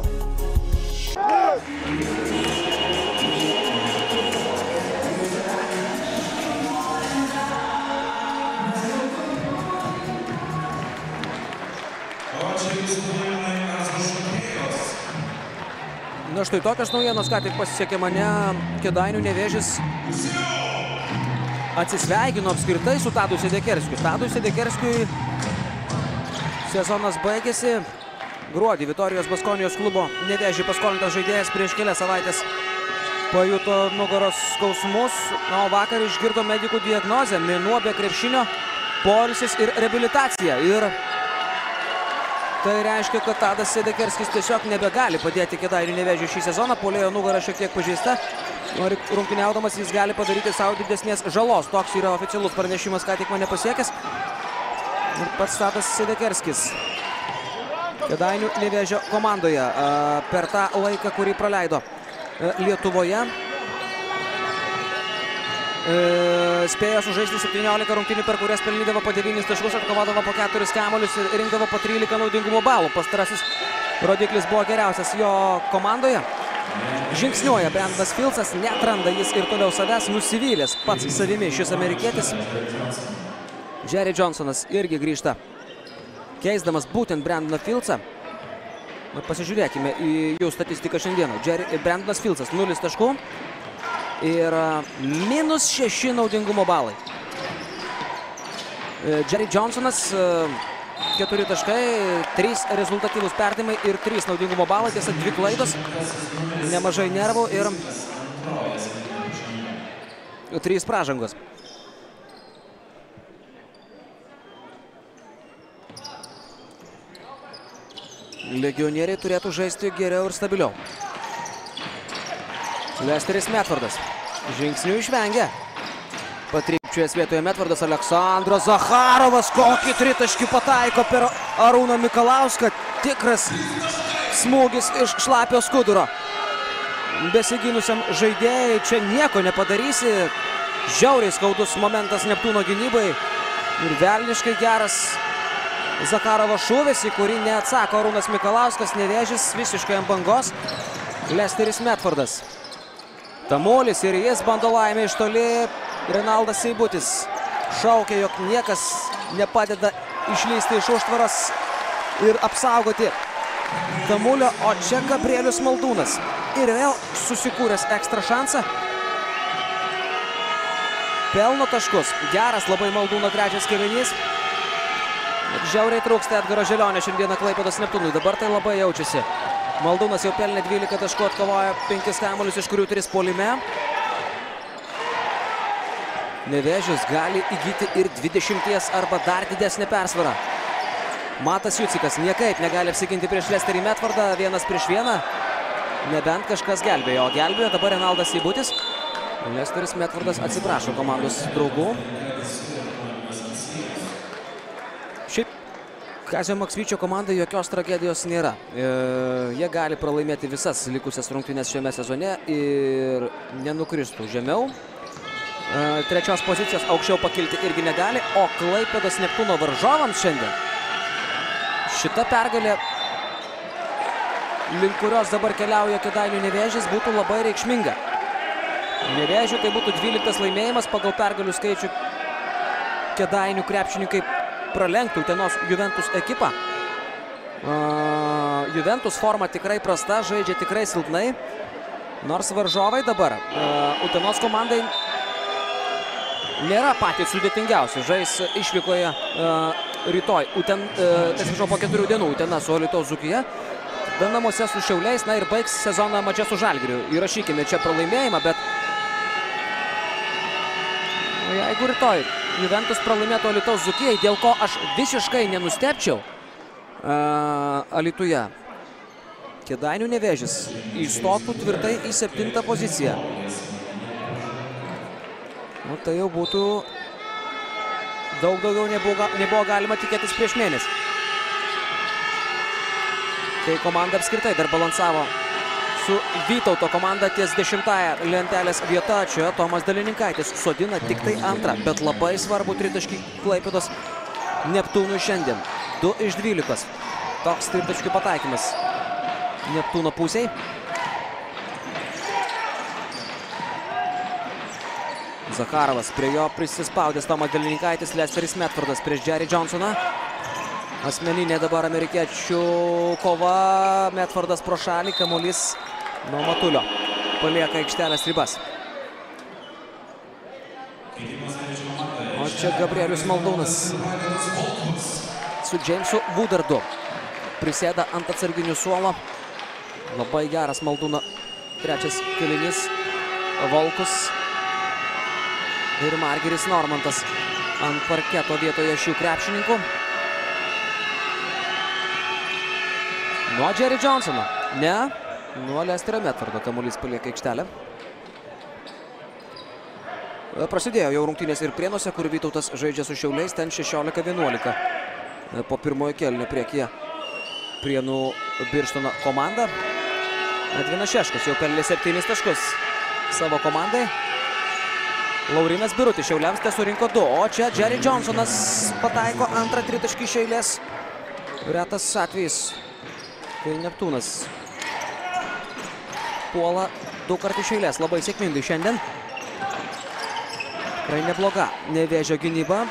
Speaker 1: štai tokios naujienos, ką tik pasisekė mane. Kėdainių Nevėžis atsisveikino apskritai su Tadu Sedekerskiu. Tadui Sedekerskiui sezonas baigėsi. Gruodį Vitorijos Baskonijos klubo Nevėžį paskolintas žaidėjas prieš kelias savaitės pajuto nugaros skausmus. Na, o vakar išgirdo medikų diagnozę. Mėnuo be krepšinio, poilsis ir reabilitacija. Ir tai reiškia, kad Tadas Sedekerskis tiesiog nebegali padėti Kėdainių Nevėžiui šį sezoną. Puolėjo nugara šiek tiek pažeista. Rungtyniaudamas jis gali padaryti savo didesnės žalos. Toks yra oficialus pranešimas, ką tik mane pasiekęs. Ir pats Tadas Sedekerskis Kėdainių Nevėžio komandoje per tą laiką, kurį praleido Lietuvoje. Spėjo sužaisti 17 rungtynių, per kurias pelnydavo po 9 taškus, atkovodavo po 4 kamuolius ir rinkdavo po 13 naudingumo balų. Pastarasis rodiklis buvo geriausias jo komandoje. Žingsniuoja Brandonas Filcas, neatranda jis ir toliau savęs, nusivylęs pats savimi šis amerikietis. Jerry Johnsonas irgi grįžta, keisdamas būtent Brandoną Filcą. Pasižiūrėkime į jų statistiką šiandieną. Brandonas Filcas 0 taškų. Ir -6 naudingumo balai. Jerry Johnsonas 4 taškai, 3 rezultatyvūs perdavimai ir 3 naudingumo balai. Tiesa, 2 klaidos, nemažai nervų ir 3 pražangos. Legionieriai turėtų žaisti geriau ir stabiliau. Lesteris Medfordas žingsnių išvengia. Patrypčiuojęs vietoje Medfordas, Aleksandras Zacharovas. Kokį tritaškį pataiko per Arūną Mikalauską. Tikras smūgis iš šlapio skuduro. Besigynusiam žaidėjai čia nieko nepadarysi. Žiauriai skaudus momentas Neptūno gynybai. Ir velniškai geras Zakharovo šūvis, į kurį neatsako Arūnas Mikalauskas. Nevėžis visiškai ant bangos. Lesteris Medfordas. Tamulis ir jis bando laimę iš toli. Renaldas Seibutis šaukia, jog niekas nepadeda išlysti iš užtvaros ir apsaugoti Tamulio. O čia Gabrielius Maldūnas. Ir vėl susikūręs ekstra šansą. Pelno taškus. Geras labai Maldūno trečias kėlinys. Žiauriai trūksta Edgaro Želionio šiandieną Klaipėdos Neptūnui. Dabar tai labai jaučiasi. Maldūnas jau pelnė 12 taškų, atkovoja 5 kamuolius, iš kurių 3 puolime. Nevėžis gali įgyti ir 20 arba dar didesnę persvarą. Matas Jucikas niekaip negali apsiginti prieš Lesterį Medfordą, 1 prieš 1. Nebent kažkas gelbėjo, o gelbėjo dabar Renaldas Seibutis. Lesteris Medfordas atsiprašo komandos draugų. Šiaip Kazio Maksvyčio komandai jokios tragedijos nėra. Jie gali pralaimėti visas likusias rungtynes šiame sezone ir nenukristų žemiau. Trečios pozicijos aukščiau pakilti irgi negali, o Klaipėdos Neptūno varžovams šiandien šita pergalė, link kurios dabar keliauja Kėdainių Nevėžis, būtų labai reikšminga. Nevėžiui tai būtų 12 laimėjimas pagal pergalių skaičių. Kėdainių krepšininkai pralenktų Utenos Juventus ekipą. Juventus forma tikrai prasta, žaidžia tikrai silpnai. Nors varžovai dabar Utenos komandai nėra patys sudėtingiausi. Žais išvykoje rytoj. Atsiprašau, po 4 dienų Utena su Alytaus Dzūkija. Tada namuose su Šiauliais, na ir baigs sezoną mače su Žalgiriu. Įrašykime čia pralaimėjimą, bet jeigu rytoj Juventus pralaimėtų Alytaus Dzūkijai, dėl ko aš visiškai nenustepčiau Alytuje, Kėdainių Nevėžis įstotų tvirtai į 7 poziciją. Nu, tai jau būtų daug daugiau nebuvo galima tikėtis prieš mėnesį. Kai komanda apskritai dar balansavo su Vytauto komanda ties 10-ąją lentelės vieta. Čia Tomas Dalininkaitis sodina tik tai 2, bet labai svarbu tritaškį Klaipėdos Neptūnui šiandien. 2 iš 12. Toks tritaškių pataikymas Neptūno pusiai. Zakharovas, prie jo prisispaudęs Tomas Dalininkaitis, Lesteris Medfordas prieš Jerry Johnsoną. Asmeninė dabar amerikiečių kova. Medfordas pro šalį, kamuolys nuo Matulio. Palieka aikštelės ribas. O čia Gabrielius Maldūnas su Jamesu Woodardu. Prisėda ant atsarginių suolo. Labai geras Maldūno trečias kėlinys. Volkus ir Margeris Normantas ant parketo vietoje šių krepšininkų. Nuo Jerry Johnsono. Ne. Nuo Lesterio Medfordo kamuolys palieka aikštelę. Prasidėjo jau rungtynės ir Prienuose, kur Vytautas žaidžia su Šiauliais. Ten 16-11. Po pirmojo kėlinio priekyje Prienų Birštono komanda. Edvinas Šeškus jau pelnė 7 taškus savo komandai. Laurinas Birutis Šiauliams tesurinko 2. O čia Jerry Johnsonas pataiko antrą tritaškį iš eilės. Retas atvejis, kai Neptūnas puola 2 kartų iš eilės. Labai sėkmingai šiandien. Tikrai nebloga Nevėžio gynyba.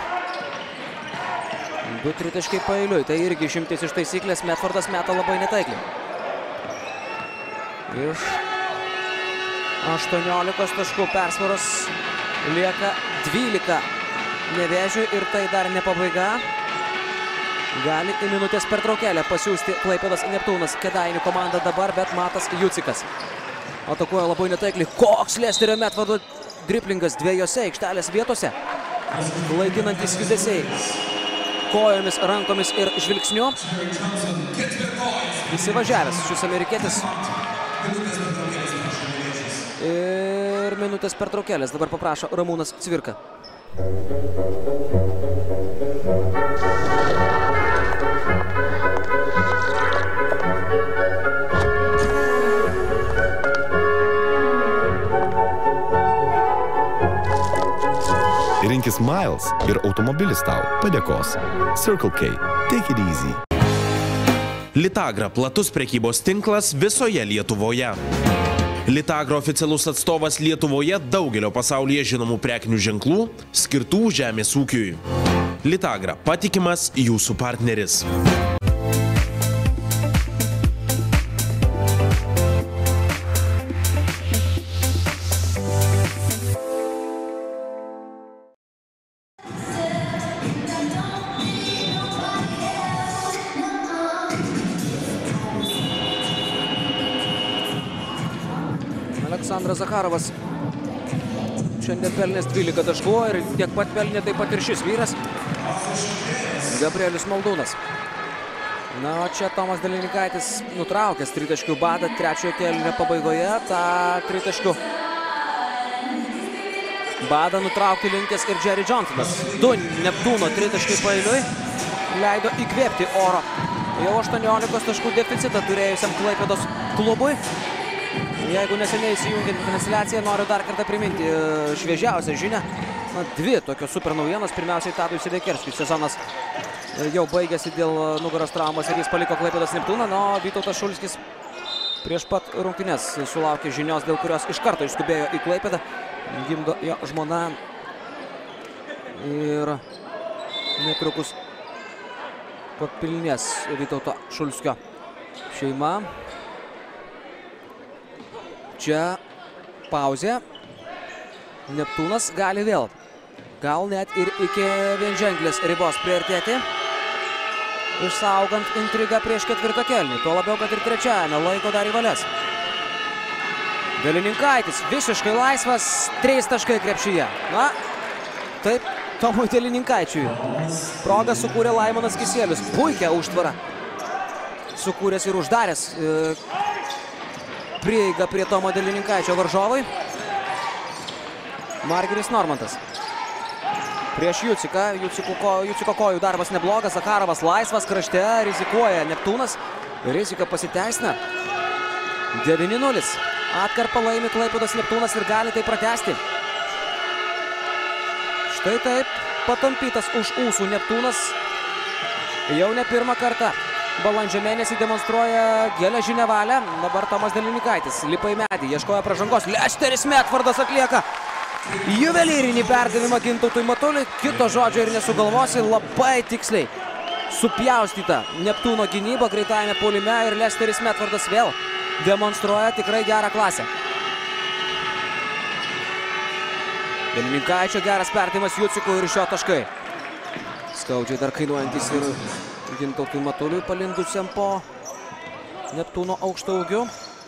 Speaker 1: 2 tritaškai paeiliui. Tai irgi išimtis iš taisyklės. Medfordas meta labai netaikliai. Iš 18 taškų persvaros lieka 12 Nevėžiui ir tai dar ne pabaiga. Gali į minutės pertraukėlę pasiųsti Klaipėdos Neptūnas Kėdainių komandą dabar, bet Matas Jucikas atakuoja labai netaikliai. Koks Lesterio Medfordo driplingas dviejose aikštelės vietose. Klaidinantis judesiai kojomis, rankomis ir žvilgsniu. Įsivažiavęs šis amerikietis. Ir minutės pertraukėlės dabar paprašo Ramūnas Cvirka.
Speaker 16: Rinkis Miles ir automobilis tau padėkos. Circle K. Take it easy.
Speaker 6: Litagra platus prekybos tinklas visoje Lietuvoje. Litagra oficialus atstovas Lietuvoje daugelio pasaulyje žinomų prekinių ženklų skirtų žemės ūkiui. Litagra patikimas jūsų partneris.
Speaker 1: Aleksandras Zakharovas šiandien pelnės 12 taškų ir tiek pat pelnė taip pat ir šis vyras Gabrielius Maldūnas. Na, o čia Tomas Delininkaitis nutraukęs tritaškių badą trečiojo kėlinio pabaigoje. Ta tritaškių badą nutraukti linkęs ir Jerry Johnsonas. 2 Neptūno tritaškai paeiliui leido įkvėpti oro. Jau 18 taškų deficitą turėjusiam Klaipėdos klubui. Jeigu neseniai įsijungiant į transliaciją, noriu dar kartą priminti šviežiausią žinią. 2 tokios super naujienos. Pirmiausiai Tadui Sidekerskiui sezonas jau baigėsi dėl nugaros traumos ir jis paliko Klaipėdos Neptūną. O Vytautas Šulskis prieš pat rungtynes sulaukė žinios, dėl kurios iš karto išskubėjo į Klaipėdą. Gimdo jo žmona ir netrukus papilnės Vytauto Šulskio šeima. Čia pauzė. Neptūnas gali vėl, gal net ir iki vienženklės ribos priartėti, išsaugant intrigą prieš ketvirtą kėlinį. Tuo labiau, kad ir trečiajame laiko dar į valias. Delininkaitis visiškai laisvas, 3 taškai krepšyje. Na, taip, Tomui Delininkaičiui progą sukūrė Laimonas Kisielius. Puikią užtvarą sukūręs ir uždaręs prieigą prie Tomo Delininkaičio varžovai. Margeris Normantas prieš Juciką. Juciko kojų darbas neblogas. Zakharovas laisvas krašte, rizikuoja Neptūnas. Rizika pasiteisina. 9-0. Atkarpą laimi Klaipėdos Neptūnas ir gali tai pratęsti. Štai taip patampytas už ūsų Neptūnas jau ne pirmą kartą. Balandžio mėnesį demonstruoja geležinę valią. Dabar Tomas Delininkaitis lipa į medį, ieškoja pražangos. Lesteris Medfordas atlieka juvelyrinį perdavimą Gintautui Matuliui. Kito žodžio ir nesugalvosi, labai tiksliai supjaustyta Neptūno gynyba greitajame puolime ir Lesteris Medfordas vėl demonstruoja tikrai gerą klasę. Delininkaičio geras perdavimas Jucikui ir šio taškai. Skaudžiai dar kainuojantis ir Gintautui Matuliui palindusiam po Neptūno aukštaūgiu.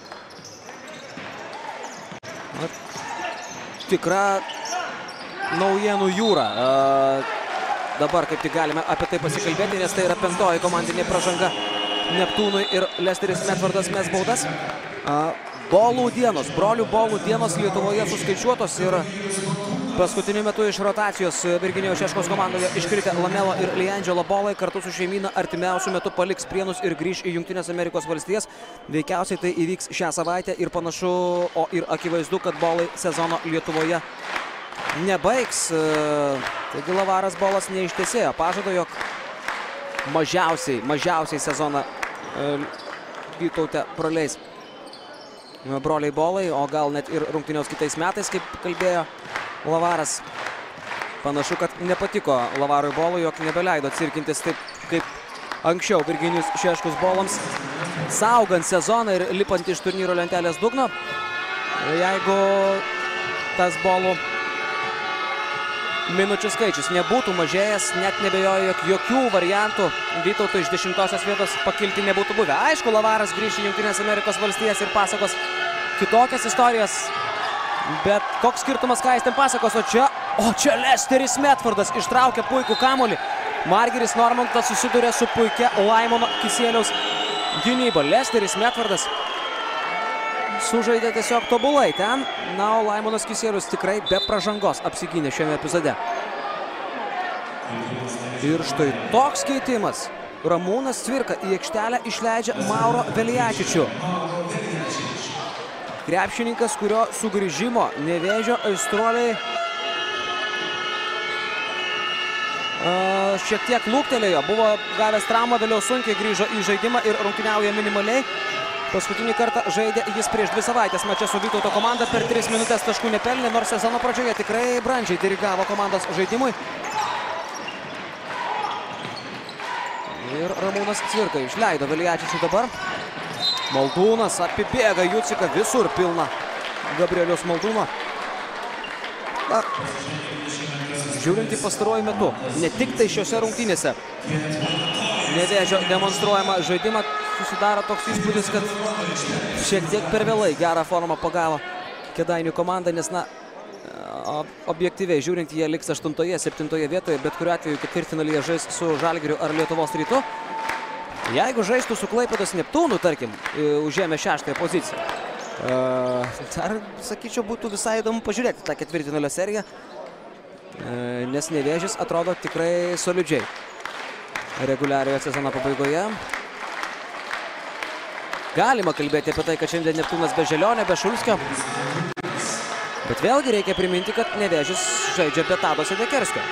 Speaker 1: Tikra naujienų jūra. Dabar kaip tik galime apie tai pasikalbėti, nes tai yra 5. komandinė pražanga Neptūnui ir Lesteris Medvardas mes baudas. Bolų dienos, brolių Bolų dienos Lietuvoje suskaičiuotos ir paskutiniu metu iš rotacijos Virginijaus Šeškaus komandoje iškritę Lamelo ir Liandželo Bolai kartu su šeimyna artimiausiu metu paliks Prienus ir grįš į Jungtines Amerikos valstijas. Veikiausiai tai įvyks šią savaitę ir panašu, o ir akivaizdu, kad Bolai sezono Lietuvoje nebaigs. Taigi Lavaras Bolas neištesėjo pažado, jog mažiausiai sezoną Vytaute praleis broliai Bolai, o gal net ir rungtyniaus kitais metais, kaip kalbėjo Lavaras. Panašu, kad nepatiko Lavarui Bolui, jog nebeleido cirkintis taip kaip anksčiau Virginijus Šeškus Bolams, saugant sezoną ir lipant iš turnyro lentelės dugno. Jeigu tas Bolų minučių skaičius nebūtų mažėjęs, net nebejoju, jog jokių variantų Vytauto iš 10-osios vietos pakilti nebūtų buvę. Aišku, Lavaras grįš į Jungtines Amerikos valstijas ir pasakos kitokias istorijas, bet koks skirtumas, ką jis ten pasakos, o čia Lesteris Medvardas ištraukia puikų kamuolį. Margiris Normantas susiduria su puikia Laimono Kisieliaus gynyba. Lesteris Medvardas sužaidė tiesiog tobulai ten, na, o Laimonas Kisielius tikrai be pražangos apsigynė šiame epizode. Ir štai toks keitimas. Ramūnas Cvirka į aikštelę išleidžia Mauro Velijačičių. Krepšininkas, kurio sugrįžimo Nevėžio aistruoliai šiek tiek lūktelėjo. Buvo gavęs traumą, vėliau sunkiai grįžo į žaidimą ir rungtyniauja minimaliai. Paskutinį kartą žaidė jis prieš 2 savaitės mače su Vytauto komanda, per 3 minutės taškų nepelnė, nors sezono pradžioje tikrai brandžiai dirigavo komandos žaidimui. Ir Ramūnas Cvirka išleido Velijačičių dabar. Maldūnas apibėga Juciką, visur pilna Gabrieliaus Maldūno. Žiūrint į pastaruoju metu, ne tik tai šiose rungtynėse Nevėžio demonstruojama žaidimą, susidaro toks įspūdis, kad šiek tiek per vėlai gerą formą pagavo Kėdainių komanda, nes, na, objektyviai žiūrint, jie liks 8-7 vietoje, bet kuriuo atveju ketvirtfinalyje žais su Žalgiriu ar Lietuvos Rytu. Jeigu žaistų su Klaipėdos Neptūnu, tarkim, užėmė 6-ąją poziciją, dar, sakyčiau, būtų visai įdomu pažiūrėti tą ketvirtfinalio seriją, nes Nevėžis atrodo tikrai solidžiai reguliariojo sezono pabaigoje. Galima kalbėti apie tai, kad šiandien Neptūnas be Želionio, be Šulskio, bet vėlgi reikia priminti, kad Nevėžis žaidžia be Tado Sedekerskio.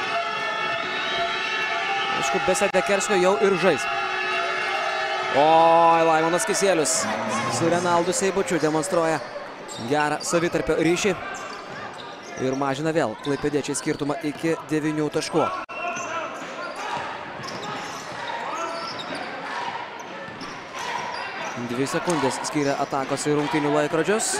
Speaker 1: Aišku, be Sedekerskio jau ir žais. Oi, Laimonas Kisielius su Renaldu Seibučiu demonstruoja gerą savitarpio ryšį ir mažina vėl klaipėdiečiai skirtumą iki 9 taškų. Dvi sekundės skiria atakos į rungtynių laikrodžius.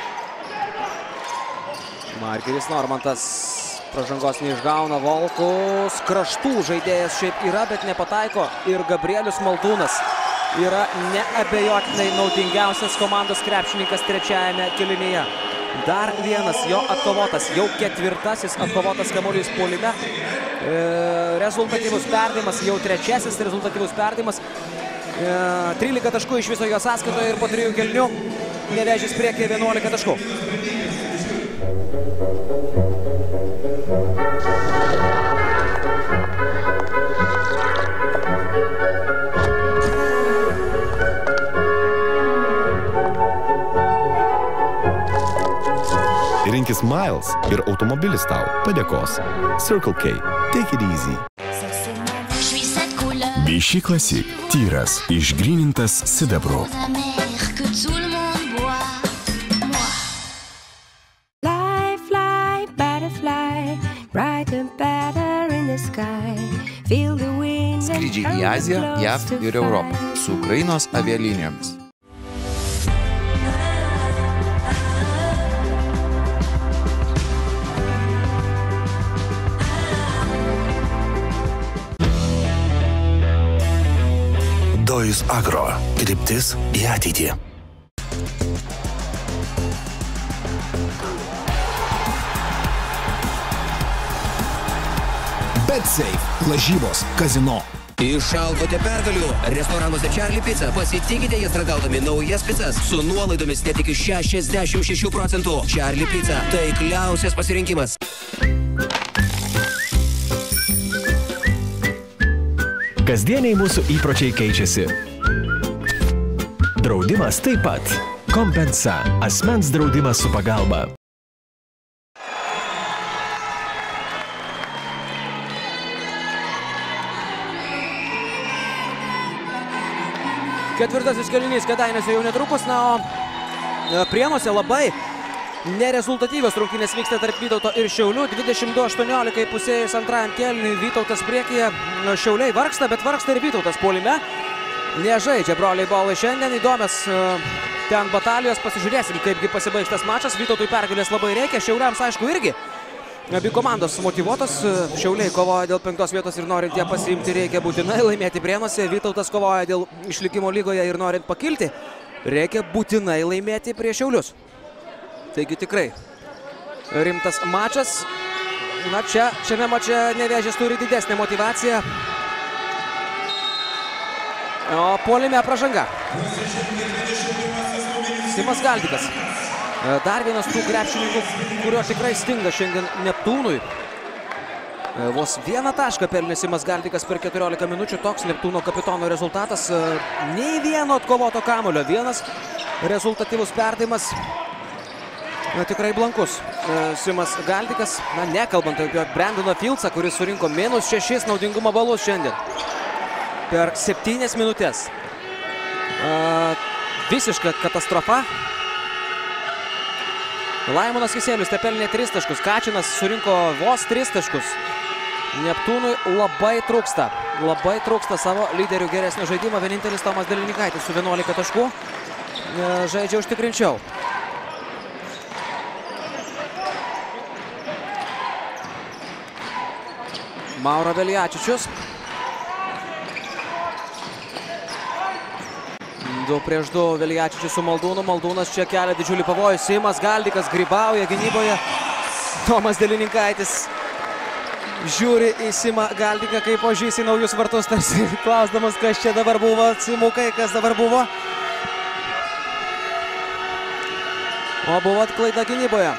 Speaker 1: Margiris Normantas pražangos neišgauna, Volkus kraštų žaidėjas šiaip yra, bet nepataiko, ir Gabrielius Maldūnas yra neabejotinai naudingiausias komandos krepšininkas trečiajame kėlinyje. Dar vienas jo atkovotas, jau 4. atkovotas kamuolys puolime. Rezultatyvus perdavimas, jau 3. rezultatyvus perdavimas. 13 taškų iš viso jo sąskaitoje ir po 3 kėlinių Nevėžis priekyje 11 taškų.
Speaker 16: Rinkis Miles ir automobilis tau padėkos. Circle K. Take it easy.
Speaker 17: Vichy Classic. Tyras, išgrynintas sidabru.
Speaker 10: Skrydžiai į Aziją, JAV ir Europą su Ukrainos avialinijomis.
Speaker 17: Sojus Agro. Kryptis į ateitį.
Speaker 2: BetSafe. Lažybos. Kazino.
Speaker 18: Išaugote pergalių. Restoranuose Charlie Pizza. Pasitikite jas ragaudami naujas pizzas su nuolaidomis net iki 66%. Charlie Pizza. Taikliausias pasirinkimas.
Speaker 19: Kasdieniai mūsų įpročiai keičiasi. Draudimas taip pat. Kompensa. Asmens draudimas su pagalba.
Speaker 1: Ketvirtasis kėlinys Kėdainiuose jau netrukus, na, o Prienuose labai nerezultatyvios rungtynės vyksta tarp Vytauto ir Šiaulių. 22-18 pusėjus antrajam kėliniui Vytautas priekyje. Šiauliai vargsta, bet vargsta ir Vytautas puolime. Nežaidžia broliai bolai šiandien. Įdomias ten batalijos. Pasižiūrėsim, kaipgi pasibaigs tas mačas. Vytautui pergalės labai reikia. Šiauliams, aišku, irgi. Abi komandos motyvuotos. Šiauliai kovoja dėl 5 vietos ir norint ją pasiimti reikia būtinai laimėti Prienuose. Vytautas kovoja dėl išlikimo lygoje ir norint pakilti reikia būtinai laimėti prieš Šiaulius. Taigi tikrai rimtas mačas. Na šiame mače Nevėžis turi didesnę motyvaciją. O puolime pražanga. Simas Galdikas. Dar vienas tų krepšininkų, kurio tikrai stinga šiandien Neptūnui. Vos vieną tašką pelnė Simas Galdikas per 14 minučių. Toks Neptūno kapitono rezultatas. Nei vieno atkovoto kamuolio. Vienas rezultatyvus perdavimas. Tikrai blankus Simas Galdikas, nekalbant apie Brandoną Fieldsą, kuris surinko -6 naudingumo balus šiandien per 7 minutės. Visiška katastrofa. Laimonas Kisielius te pelnė 3 taškus, Kačinas surinko vos 3 taškus. Neptūnui labai trūksta savo lyderių geresnio žaidimo. Vienintelis Tomas Delininkaitis su 11 taškų žaidžia užtikrinčiau. Mauro Velijačičius. 2-2 Velijačičius su Maldūnu. Maldūnas čia kelia didžiulį pavojų. Simas Galdikas grybauja gynyboje. Tomas Delininkaitis žiūri į Simą Galdiką kaip ožys į naujus vartus, tarsi klausdamas, kas čia dabar buvo. Simukai, kas dabar buvo? O buvo klaida gynyboje.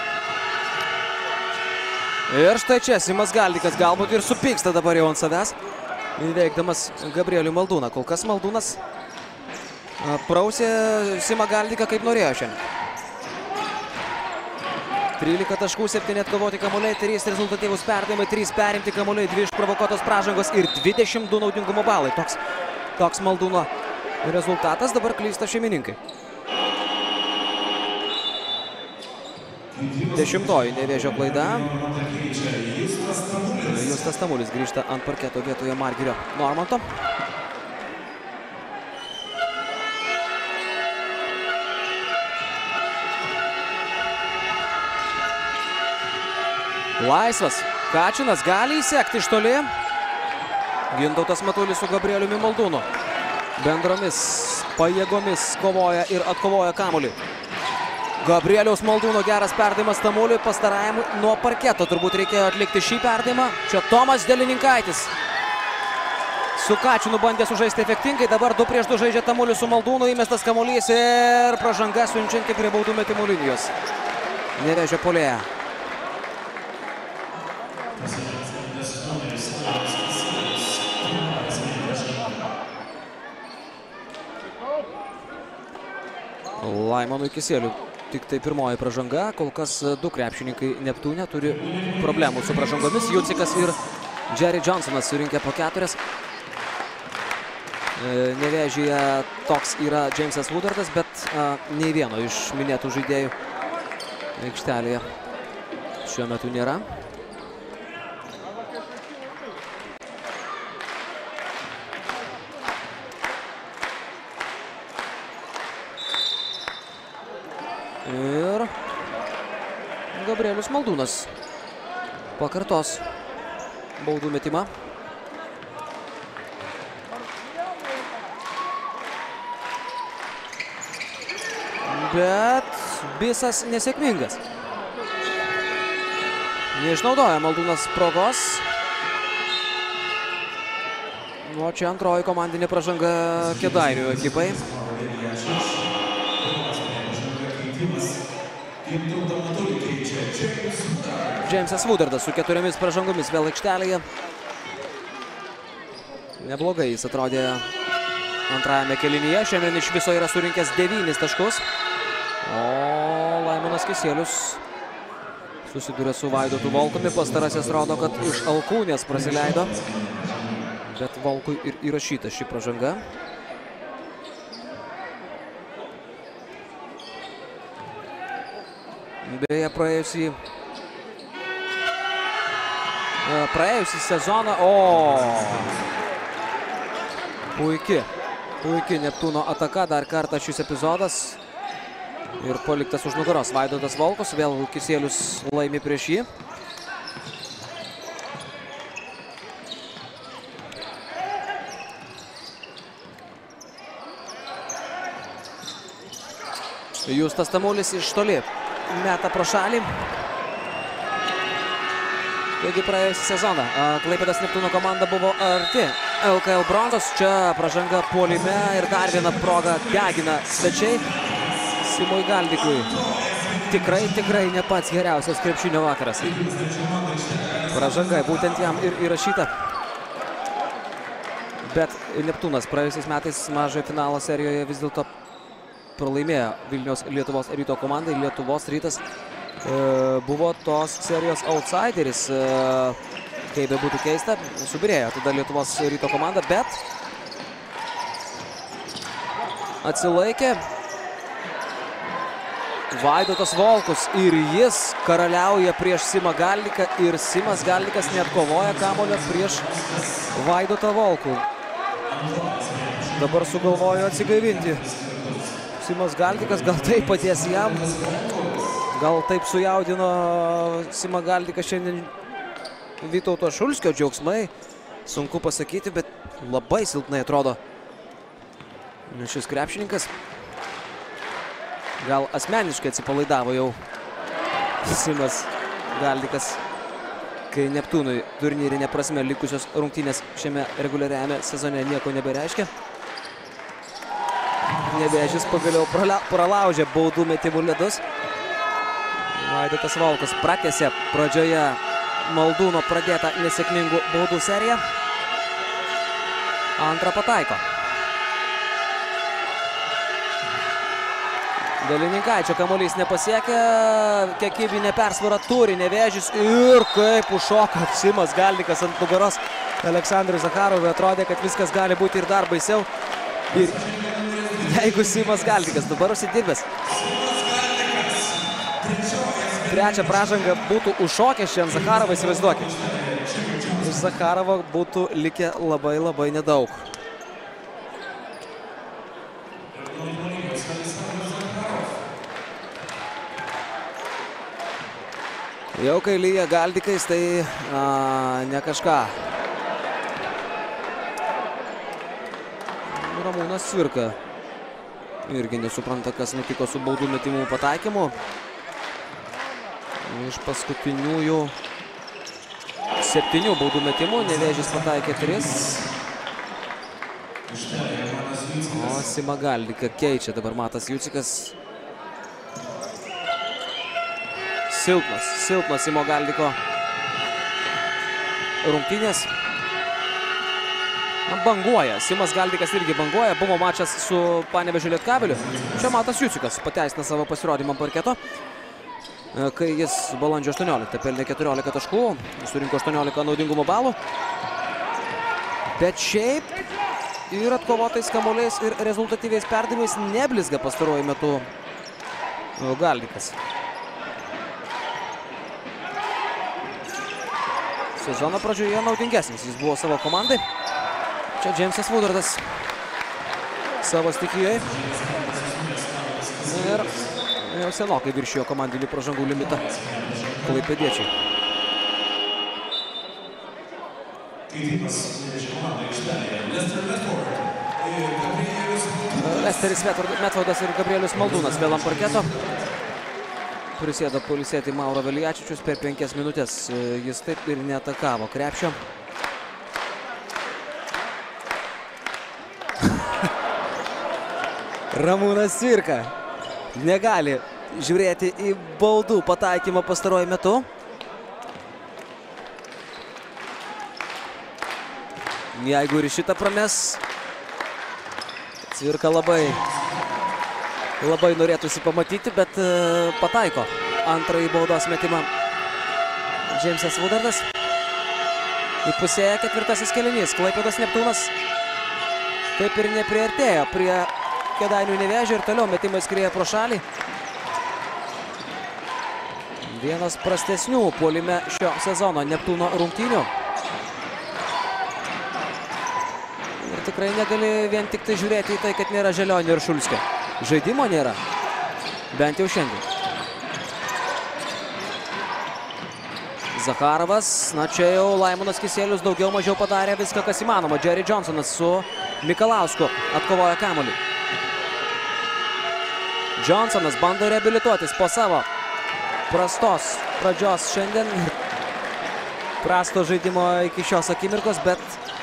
Speaker 1: Ir štai čia Simas Galdikas galbūt ir supyksta dabar jau ant savęs, įveikdamas Gabrielių Maldūną. Kol kas Maldūnas prausė Simą Galdiką kaip norėjo šiandien. 13 taškų, 7 atkovoti kamuoliai, 3 rezultatyvūs perdavimai, 3 perimti kamuoliai, 2 išprovokuotos pražangos ir 22 naudingumo balai. Toks Maldūno rezultatas, dabar klysta šeimininkai. 10-oji Nevėžio klaida. Justas Tamulis grįžta ant parketo vietoje Margirio Normanto. Laisvas. Kačinas gali įsekti iš toli. Gintautas Matulis su Gabrieliumi Maldūnu. Bendromis pajėgomis kovoja ir atkovoja kamuolį. Gabrieliaus Maldūno geras perdavimas Tamuliui, pastarajam nuo parketo turbūt reikėjo atlikti šį perdavimą. Čia Tomas Delininkaitis su Kačinu bandė sužaisti efektingai, dabar 2-2 žaidžia Tamulius su Maldūnu, įmestas kamuolys ir pražanga siunčianti prie baudų metimų linijos. Nevėžio puolėja. Laimonui Kisieliui tik tai pirmoji pražanga, kol kas 2 krepšininkai Neptūne turi problemų su pražangomis. Jucikas ir Jerry Johnsonas surinkę po 4. Nevėžyje toks yra Jamesas Woodardas, bet nei vieno iš minėtų žaidėjų aikštelėje šiuo metu nėra. Ir Gabrielius Maldūnas pakartos baudų metimą. bet Bisas nesėkmingas. Neišnaudoja Maldūnas progos. O čia antroji komandinė pražanga Kėdainių ekipai. Džeimsas Woodardas su 4 pražangomis vėl aikštelėje. Neblogai jis atrodė antrajame kėlinyje. Šiandien iš viso yra surinkęs 9 taškus. O Laimonas Kisielius susiduria su Vaidotu Volkumi. Pastarasis rodo, kad iš alkūnės prasileido. Bet Volkui ir įrašyta ši pražanga. Beje, praėjusį sezoną. Puiki Neptūno ataka. Dar kartą šis epizodas. Ir paliktas už nugaros Vaidotas Volkus. Vėl Kisielius laimi prieš jį. Justas Tamulis iš toli meta pro šalį. Taigi praėjusį sezoną Klaipėdos Neptūno komanda buvo arti LKL bronzos. Čia pražanga puolime ir dar viena proga degina svečiai Simui Galdikui. Tikrai ne pats geriausias krepšinio vakaras. Pražanga būtent jam ir įrašyta. Bet Neptūnas praėjusiais metais mažojo finalo serijoje vis dėlto pralaimėjo Vilniaus Lietuvos ryto komandai. Lietuvos rytas buvo tos serijos outsideris. Kaip be būtų keista, subirėjo tada Lietuvos ryto komanda, bet atsilaikė Vaidotas Volkus ir jis karaliauja prieš Simą Galdiką ir Simas Galdikas net kovoja kamuolio prieš Vaidotą Volkų. Dabar sugalvojo atsigaivinti Simas Galdikas, gal taip paties jam, gal taip sujaudino Simą Galdiką šiandien Vytauto Šulskio džiaugsmai. Sunku pasakyti, bet labai silpnai atrodo šis krepšininkas. Gal asmeniškai atsipalaidavo jau Simas Galdikas, kai Neptūnui turnyrinė prasme likusios rungtynės šiame reguliariajame sezone nieko nebereiškia. Nevėžis pagaliau pralaužė baudų metimų ledus. Vaidotas Volkus pratęsė pradžioje Maldūno pradėtą nesėkmingų baudų seriją. Antrą pataiko. Dalininkaičio kamuolys nepasiekė. Kiekybinė persvara turi Nevėžis ir kaip užšoka Simas Galdikas ant nugaros Aleksandrui Zakharovui. Atrodė, kad viskas gali būti ir dar baisiau. Ir jeigu Simas Galdikas dabar užsidirbęs trečią pražangą būtų užšokęs šiandien Zakharovą, įsivaizduokit. Iš Zakharovo būtų likę labai nedaug. Jau kai lyja Galdikais, tai ne kažką. Ramūnas Cvirka irgi nesupranta, kas nutiko su baudų metimų pataikymu. Iš paskutiniųjų 7 baudų metimų Nevėžis pataikė 3. O Simą Galdiką keičia dabar Matas Jucikas. Silpnas Simo Galdiko rungtynės. Banguoja. Simas Galdikas irgi banguoja. Buvo mačas su Panevėžio Lietkabeliu. Čia Matas Jucikas pateisina savo pasirodymą parketo, kai jis balandžio 18 pelnė 14 taškų, surinko 18 naudingumo balų. Bet šiaip ir atkovotais kamuoliais ir rezultatyviais perdavimais neblizga pastaruoju metu Galdikas. Sezono pradžioje naudingesnis jis buvo savo komandai. Čia Džeimsas Woodardas savo stichijai. Ir jau senokai viršijo komandinių pražangų limitą klaipėdiečiai. Lesteris Metvaldas ir Gabrielius Maldūnas vėl ant parketo. Prisėdo poilsėti Mauro Velijačičius per 5 minutės. Jis taip ir neatakavo krepšio. Ramūnas Cvirka negali žiūrėti į baudų pataikymą pastaruoju metu. Jeigu ir šitą prames, Cvirka labai norėtųsi pamatyti, bet pataiko antrąjį baudos metimą Džeimsas Vudardas. Įpusėja ketvirtasis kėlinys. Klaipėdos Neptūnas taip ir nepriartėjo prie Kėdainių Nevėžio ir toliau metimai skrieja pro šalį. Vienas prastesnių puolime šio sezono Neptūno rungtynių. Ir tikrai negali vien tik tai žiūrėti į tai, kad nėra Želionio ir Šulskio. Žaidimo nėra. Bent jau šiandien. Zacharovas. Na čia jau Laimonas Kisielius daugiau mažiau padarė viską, kas įmanoma. Jerry Johnsonas su Mikalausku atkovoja kamuolį. Johnsonas bando reabilituotis po savo prastos pradžios šiandien. Prasto žaidimo iki šios akimirkos, bet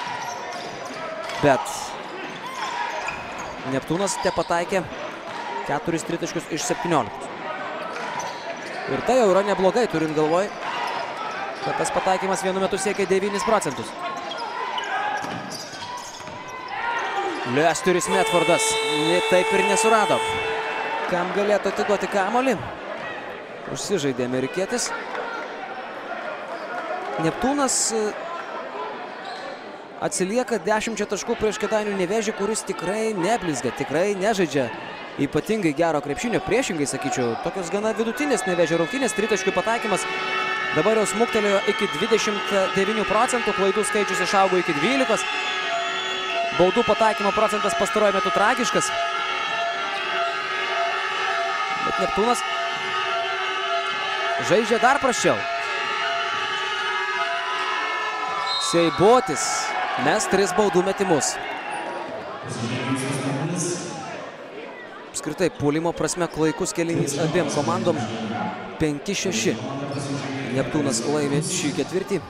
Speaker 1: Neptūnas te pataikė 4 tritaškius iš 17. Ir tai jau yra neblogai, turint galvoj, kad tas pataikymas vienu metu siekia 9%. Lesteris Metvardas taip ir nesurado, kam galėtų atiduoti kamuolį. Užsižaidė amerikietis. Neptūnas atsilieka 10 taškų prieš Kėdainių Nevėžį, kuris tikrai neblizga, tikrai nežaidžia ypatingai gero krepšinio. Priešingai, sakyčiau, tokios gana vidutinės Nevėžio rungtynės. Tritaškių pataikymas dabar jau smuktelėjo iki 29%, klaidų skaičius išaugo iki 12. Baudų pataikymo procentas pastaruoju metu tragiškas. Bet Neptūnas žaidžia dar prasčiau. Seibutis mes 3 baudų metimus. Apskritai, puolimo prasme klaikus kėlinys abiem komandom. 5-6. Neptūnas laimi šį ketvirtį.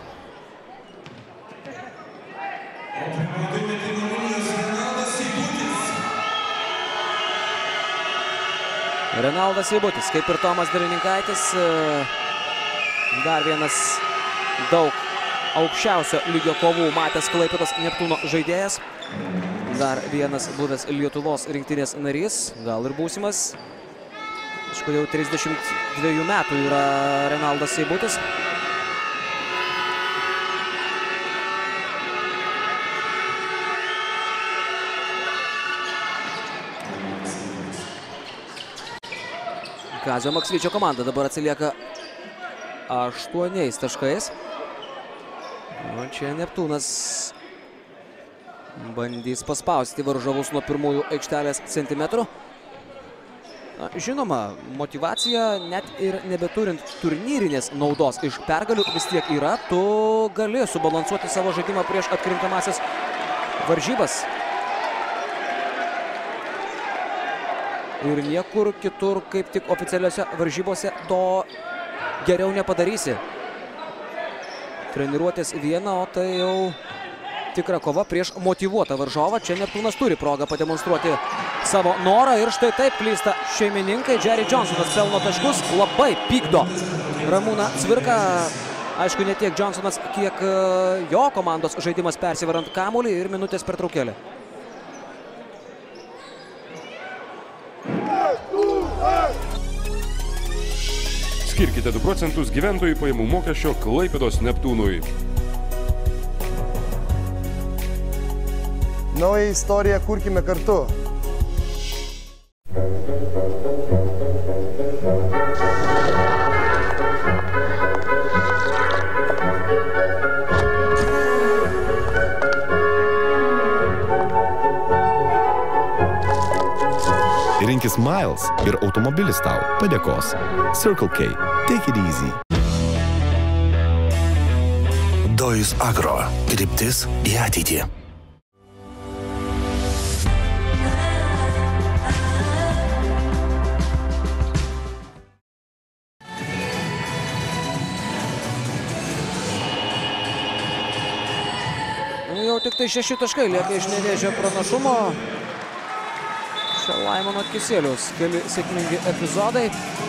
Speaker 1: Renaldas Seibutis, kaip ir Tomas Darininkaitis, dar vienas daug aukščiausio lygio kovų matęs Klaipėdos Neptūno žaidėjas. Dar vienas buvęs Lietuvos rinktinės narys, gal ir būsimas. Aišku, jau 32 metų yra Renaldas Seibutis. Kazio Maksvyčio komanda dabar atsilieka 8 taškais. O čia Neptūnas bandys paspausti varžovus nuo pirmųjų aikštelės centimetrų. Žinoma, motyvacija net ir nebeturint turnyrinės naudos iš pergalių vis tiek yra. Tu gali subalansuoti savo žaidimą prieš atkrintamąsias varžybas. Ir niekur kitur, kaip tik oficialiuose varžybose, to geriau nepadarysi. Treniruotės viena, o tai jau tikra kova prieš motyvuotą varžovą. Čia Neptūnas turi progą pademonstruoti savo norą ir štai taip klysta šeimininkai. Jerry Johnsonas pelno taškus, labai pykdo Ramūną Cvirką. Aišku, ne tiek Johnsonas, kiek jo komandos žaidimas persivarant kamuolį ir minutės pertraukėlė.
Speaker 20: Skirkite 2% gyventojų pajamų mokesčio Klaipėdos Neptūnui.
Speaker 21: Naują istoriją kurkime kartu.
Speaker 16: Rinkis Miles ir automobilis tau padėkos. Circle K. Take it easy.
Speaker 17: Dojus Agro. Kryptis į ateitį.
Speaker 1: Jau tik tai 6 taškai lieka iš Nevėžio pranašumo. Čia Laimono Kisieliaus keli sėkmingi epizodai.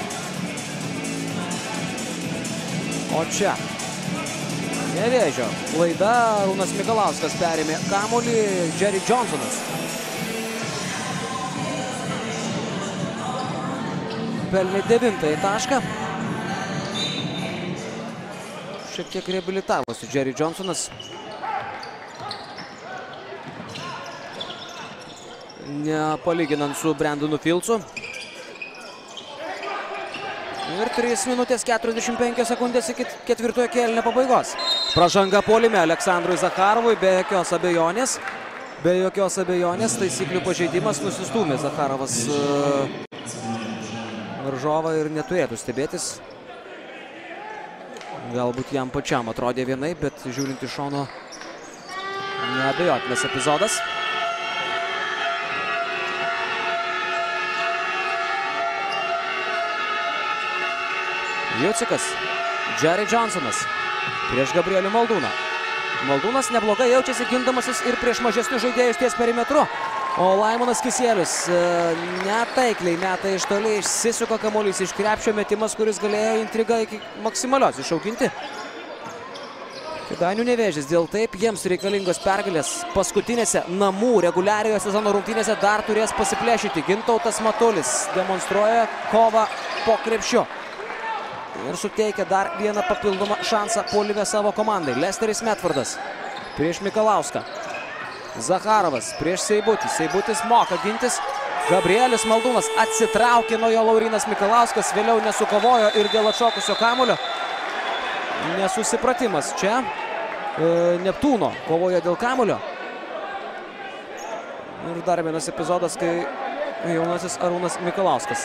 Speaker 1: O čia Nevėžio klaida, Arūnas Mikalauskas perėmė kamuolį, Jerry Johnsonas pelnė 9 tašką. Šiek tiek reabilitavosi Jerry Johnsonas. Nepalyginant su Brandonu Filcu. Ir 3 minutės 45 sekundės iki ketvirtojo kėlinio pabaigos. Pražanga puolime Aleksandrui Zakharovui be jokios abejonės. Be jokios abejonės taisyklių pažeidimas nusistūmė Zakharovas varžovą ir neturėtų stebėtis. Galbūt jam pačiam atrodė vienaip, bet žiūrint iš šono neabejotinas epizodas. Jucikas, Jerry Johnsonas prieš Gabrielių Maldūną. Maldūnas neblogai jaučiasi gindamasis ir prieš mažesnius žaidėjus ties perimetru. O Laimonas Kisielius netaikliai meta iš toli, išsisuka kamuolys iš krepšio, metimas, kuris galėjo intrigą iki maksimalios išauginti. Kėdainių Nevėžis dėl taip jiems reikalingos pergalės paskutinėse namų reguliariojo sezono rungtynėse dar turės pasiplėšyti. Gintautas Matulis demonstruoja kovą po krepšiu ir suteikia dar vieną papildomą šansą puolime savo komandai. Lesteris Medfordas prieš Mikalauską. Zakharovas prieš Seibutį. Seibutis moka gintis. Gabrielis Maldūnas atsitraukė nuo jo Laurinas Mikalauskas. Vėliau nesukovojo ir dėl atšokusio kamuolio. Nesusipratimas čia. Neptūno kovoja dėl kamuolio. Ir dar vienas epizodas, kai jaunasis Arūnas Mikalauskas.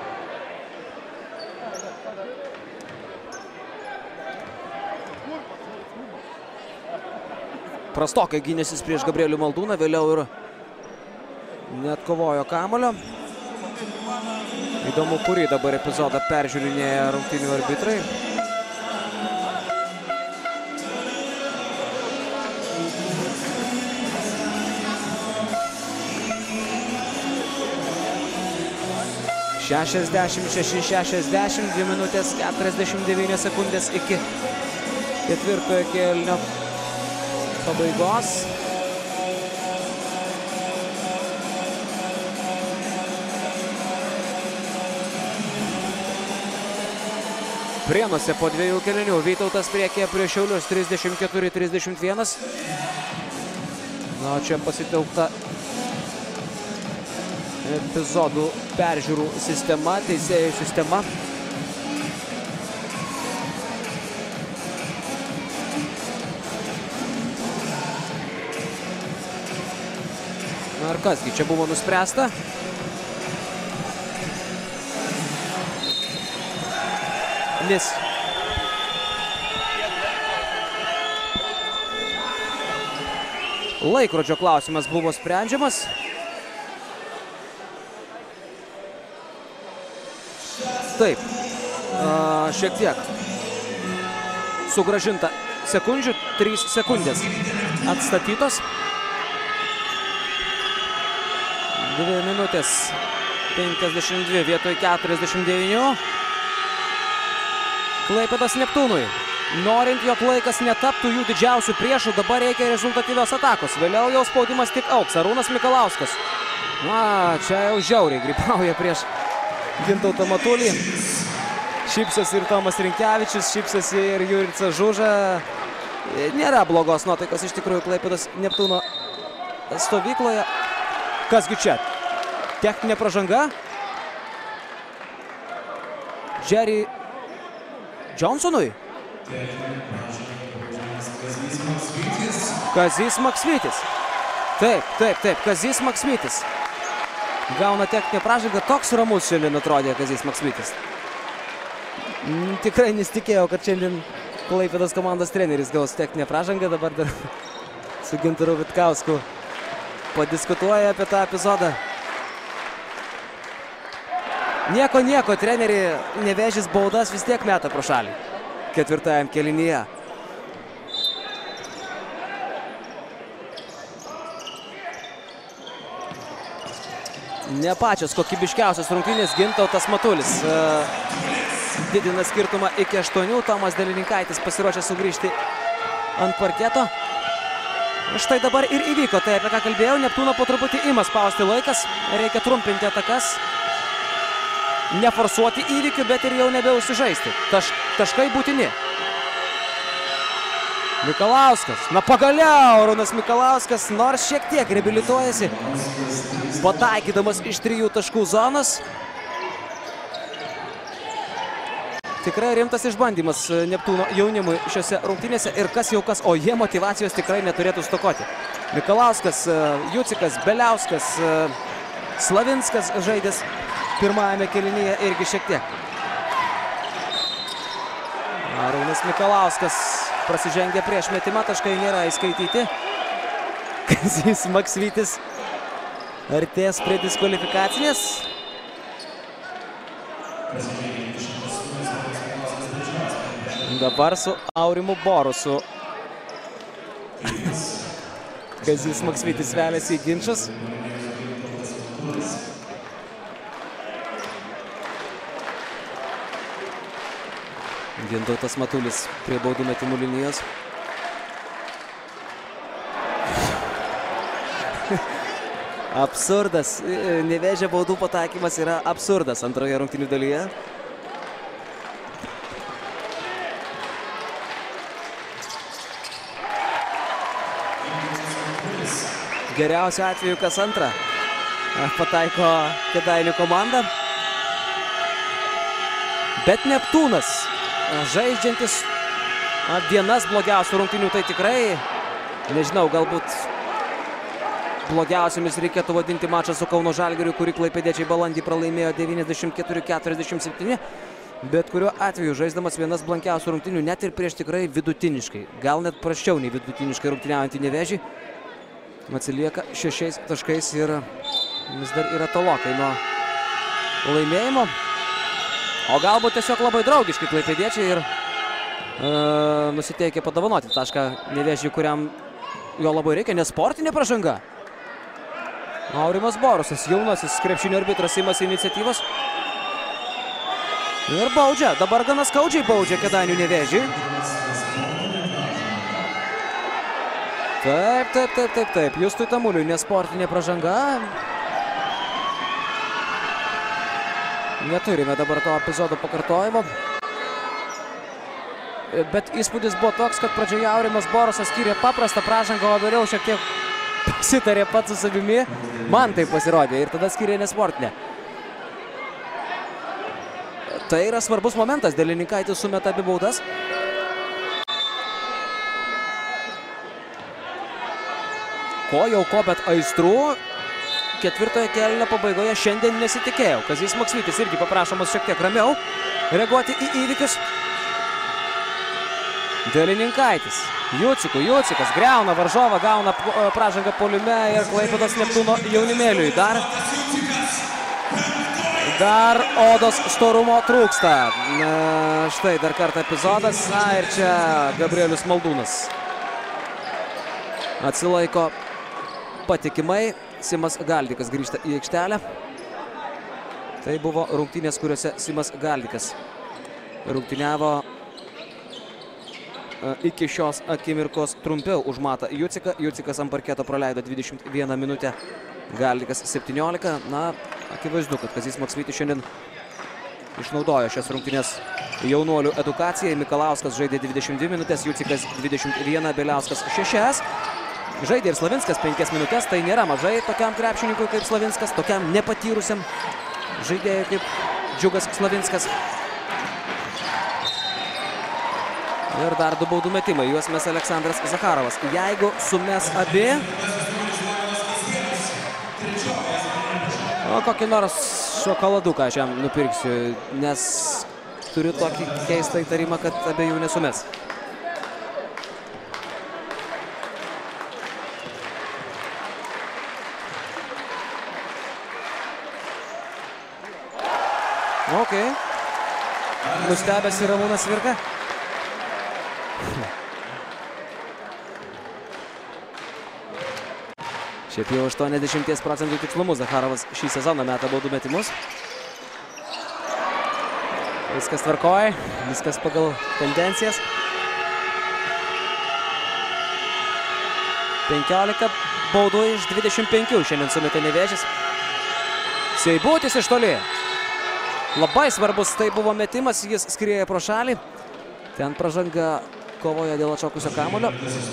Speaker 1: Prastokai gynėsis prieš Gabrielių Maldūną, vėliau ir net kovojo kamuolio. Įdomu, kurį dabar epizodą peržiūrinėja rungtynių arbitrai. (66-60), 2 minutės 49 sekundės iki ketvirtojo kėlinio pabaigos. Prienuose po 2 kėlinių Vytautas priekyje prieš Šiaulius 34-31. Na, čia pasitelkta epizodų peržiūrų sistema, teisėjų sistema. Ar kasgi čia buvo nuspręsta? Nis. Laikrodžio klausimas buvo sprendžiamas. Taip. Šiek tiek sugrąžinta sekundžių, 3 sekundės atstatytos. 2 minutės 52 vietoj 49. Klaipėdos Neptūnui. Norint, jog laikas netaptų jų didžiausių priešų, dabar reikia rezultatyvios atakos. Vėliau jau spaudimas tik auks. Arūnas Mikalauskas. Na, čia jau žiauriai gripauja prieš Gintautą Matulį. Šypsosi ir Tomas Rinkevičius, šypsosi ir Juricas Žuža. Nėra blogos nuotaikos iš tikrųjų Klaipėdos Neptūno stovykloje. Kasgi čia? Techninė pražanga. Jerry Johnsonui. Kazys Maksvytis. Taip, Kazys Maksvytis. Gauna techninę pražangą. Toks ramus šiandien atrodė Kazys Maksvytis. Tikrai nesitikėjau, kad šiandien Klaipėdos komandos treneris gaus techninę pražangą. Dabar dar su Gintaru Vitkausku padiskutuoja apie tą epizodą. Nieko, trenerį Nevėžis baudas vis tiek meta pro šalį ketvirtajam kėlinyje. Ne pačios kokybiškiausios rungtynės. Gintautas Matulis didina skirtumą iki 8. Tomas Delininkaitis pasiruošė sugrįžti ant parketo. Štai dabar ir įvyko. Tai apie ką kalbėjau. Neptūno po truputį ima spausti laikas. Reikia trumpinti atakas. Neforsuoti įvykių, bet ir jau nebeužsižaisti. Taškai būtini. Mikalauskas. Na pagaliau Arūnas Mikalauskas nors šiek tiek reabilituojasi. Pataikydamas iš 3 taškų zonos. Tikrai rimtas išbandymas Neptūno jaunimui šiose rungtynėse. Ir kas jau kas, o jie motyvacijos tikrai neturėtų stokoti. Mikalauskas, Jucikas, Beliauskas, Slavinskas žaidęs pirmajame kėlinyje irgi šiek tiek. Arūnas Mikalauskas prasižengė prieš metimą, taškai nėra įskaityti. Kazys Maksvytis artės prie diskvalifikacinės. Dabar su Aurimu Borusu. Kazys Maksvytis veliasi į ginčus. Gintautas Matulis prie baudų metimų linijos. Absurdas. Nevėžio baudų pataikymas yra absurdas antroje rungtynių dalyje. Geriausiu atveju kas antrą pataiko Kėdainių komanda. Bet Neptūnas žaidžiantis vienas blogiausių rungtynių, tai tikrai, nežinau, galbūt blogiausiamis reikėtų vadinti mačą su Kauno Žalgiriu, kurį klaipėdiečiai balandį pralaimėjo 94-47, bet kuriuo atveju žaisdamas vienas blankiausių rungtynių, net ir prieš tikrai vidutiniškai, gal net prasčiau nei vidutiniškai rungtyniaujantį Nevėžį, atsilieka 6 taškais ir vis dar yra tolokai nuo laimėjimo. O galbūt tiesiog labai draugiški klaipėdiečiai ir nusiteikė padovanoti tašką Nevėžiui, kuriam jo labai reikia, nes sportinė pražanga. Aurimas Borusas, jaunasis krepšinio arbitras, imasi iniciatyvos. Ir baudžia, dabar gana skaudžiai baudžia Kėdainių Nevėžį. Taip, Justui Tamuliui nesportinė pražanga. Neturime dabar to epizodo pakartojimo. Bet įspūdis buvo toks, kad pradžioje Aurimas Borusas skyrė paprastą pražangą, o vėliau šiek tiek pasitarė pats su savimi. Man tai pasirodė ir tada skyrė nesportinę. Tai yra svarbus momentas. Delininkaitis sumeta abi baudas. Ko jau ko, bet aistrų ketvirtojo kėlinio pabaigoje šiandien nesitikėjau. Kazys Maksvytis irgi paprašomas šiek tiek ramiau reaguoti į įvykius. Delininkaitis. Jucikas griauna varžovą, gauna pražangą puolime ir Klaipėdos Neptūno jaunimėliui. Dar odos storumo trūksta. Štai dar kartą epizodas. Na ir čia Gabrielius Maldūnas atsilaiko patikimai. Simas Galdikas grįžta į aikštelę. Tai buvo rungtynės, kuriuose Simas Galdikas rungtyniavo iki šios akimirkos trumpiau už Matą Juciką. Jucikas ant parketo praleido 21 minutę, Galdikas 17. Na, akivaizdu, kad Kazys Maksvytis šiandien išnaudojo šias rungtynės jaunuolių edukacijai. Mikalauskas žaidė 22 minutės, Jucikas 21, Beliauskas 6. Žaidė ir Slavinskas 5 minutės, tai nėra mažai tokiam krepšininkui kaip Slavinskas, tokiam nepatyrusiam žaidėjui kaip Džiugas Slavinskas. Ir dar 2 baudų metimai, juos mes Aleksandras Zakharovas. Jeigu sumes abi, kokį nors šokoladuką aš jam nupirksiu, nes turiu tokį keistą įtarimą, kad abiejų nesumes. Ok. Nustebęs ir Ramūnas Virka. Šiaip jau 80% tikslumu Zakharovas šį sezoną meta baudų metimus. Viskas tvarkoja, viskas pagal tendencijas. 15 baudų iš 25 šiandien sumetė Nevėžis. Seibutis iš toli. Labai svarbus tai buvo metimas, jis skrieja pro šalį. Ten pražanga kovoja dėl atšokusio kamuolio.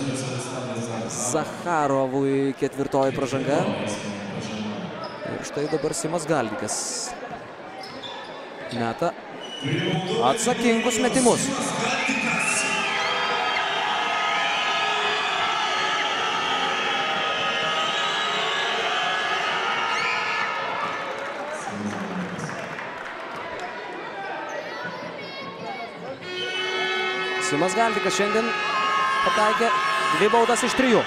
Speaker 1: Zakharovui ketvirtoji pražanga. Ir štai dabar Simas Galdikas meta atsakingus metimus. Simas Galdikas šiandien pataikė 2 baudas iš 3.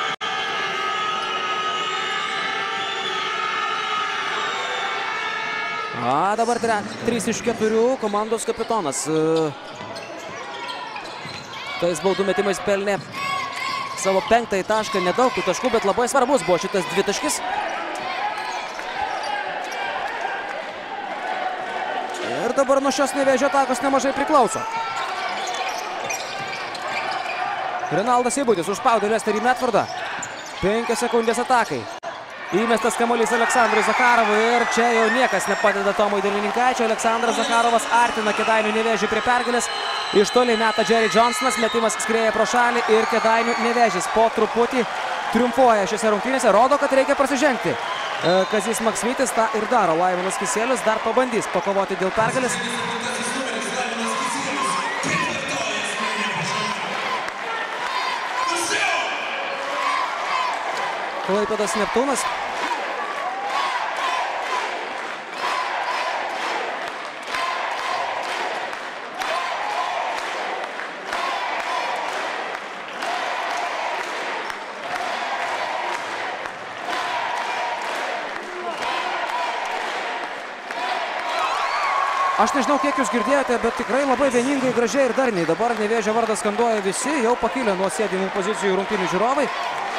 Speaker 1: Dabar 3 iš 4 komandos kapitonas. Tais baudų metimais pelnė savo 5 tašką, nedaug tų taškų, bet labai svarbus buvo šitas 2 taškis. Ir dabar nuo šios Nevėžio atakos nemažai priklauso. Renaldas Seibutis užspaudė Lesterį Medfordą. 5 sekundės atakai. Įmestas kamuolys Aleksandrui Zakharovui ir čia jau niekas nepadeda Tomui Delininkaičiui. Aleksandras Zakharovas artina Kėdainių Nevėžį prie pergalės. Iš toli meta Jerry Johnsonas, metimas skrieja pro šalį ir Kėdainių Nevėžis po truputį triumfuoja šiose rungtynėse. Rodo, kad reikia prasižengti. Kazys Maksvytis tą ir daro. Laimonas Kisielius dar pabandys pakovoti dėl pergalės. Klaipėdos Neptūnas. Aš nežinau, kiek jūs girdėjote, bet tikrai labai vieningai, gražiai ir darniai. Dabar Nevėžio vardą skanduoja visi, jau pakilę nuo sėdimų pozicijų rungtynių žiūrovai.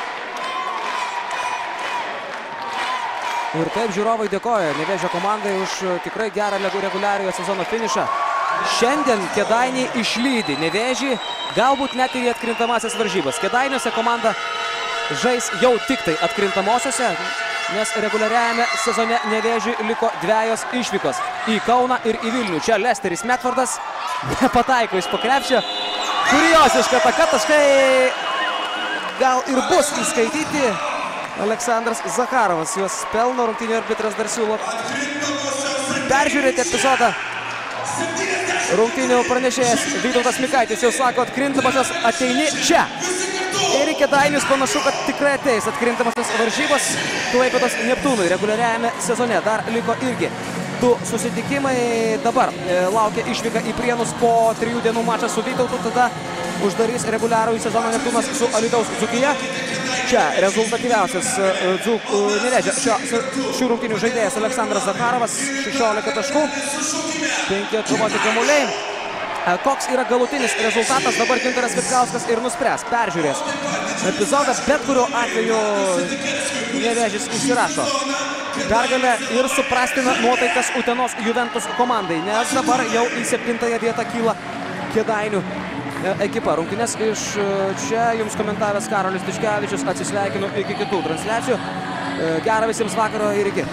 Speaker 1: Ir taip žiūrovai dėkoja Nevėžio komandai už tikrai gerą reguliariojo sezono finišą. Šiandien Kėdainiai išlydi Nevėžį, galbūt net ir į atkrintamasias varžybas. Kėdainiuose komanda žais jau tik tai atkrintamosiose, nes reguliariajame sezone Nevėžiui liko 2 išvykos į Kauną ir į Vilnių. Čia Lesteris Medfordas nepataiko iš po krepšio. Kuriosiška ataka, taškai gal ir bus įskaityti. Aleksandras Zakharovas juos pelno, rungtynių arbitras dar siūlo peržiūrėti epizodą. Rungtynių pranešėjas Vytautas Mikaitis jau sako, atkrintamosios ateini čia. Ir į Kėdainius panašu, kad tikrai ateis atkrintamosios varžybos Klaipėdos Neptūnui reguliariajame sezone. Dar liko irgi 2 susitikimai. Dabar laukia išvyka į Prienus po 3 dienų mačą su Vytautu. Tada uždarys reguliarųjį sezoną Neptūnas su Alytaus Dzūkija. Čia rezultatyviausias Nevėžio šių rungtynių žaidėjas Aleksandras Zakharovas, 16 taškų, 5 atkovoti kamuoliai. Koks yra galutinis rezultatas, dabar Gintaras Vitkauskas ir nuspręs, peržiūrės epizodą, bet kuriuo atveju Nevėžis įsirašo pergalę ir suprastina nuotaikas Utenos Juventus komandai, nes dabar jau į 7 vietą kyla Kėdainių ekipa. Rungtynes iš čia jums komentavęs Karolis Tiškevičius. Atsisveikinu iki kitų transliacijų. Gero visiems vakaro ir iki.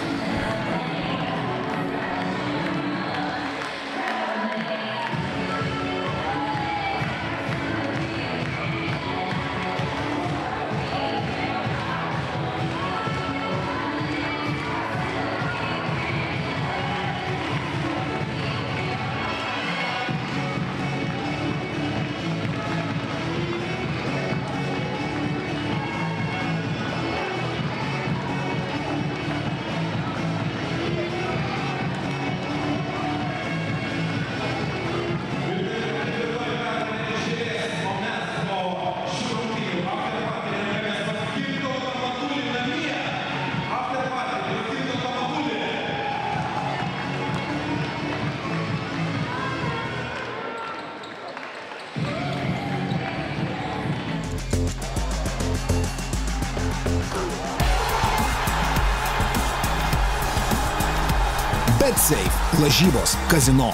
Speaker 2: BetSafe. Lažybos. Kazino.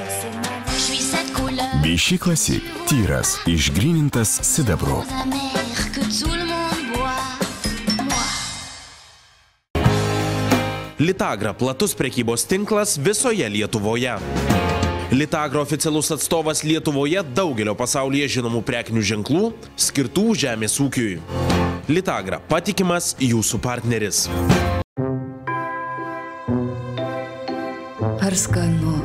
Speaker 16: Vichy Classic. Tyras. Išgrynintas sidabru.
Speaker 6: Litagra platus prekybos tinklas visoje Lietuvoje. Litagra oficialus atstovas Lietuvoje daugelio pasaulyje žinomų prekinių ženklų skirtų žemės ūkiui. Litagra patikimas jūsų partneris.
Speaker 4: Ar skanu?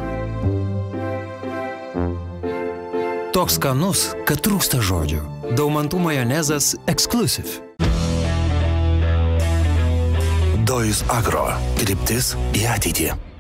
Speaker 8: Toks skanus, kad trūksta žodžių. Daumantų majonezas Exclusive.
Speaker 17: Dojus Agro. Kryptis į ateitį.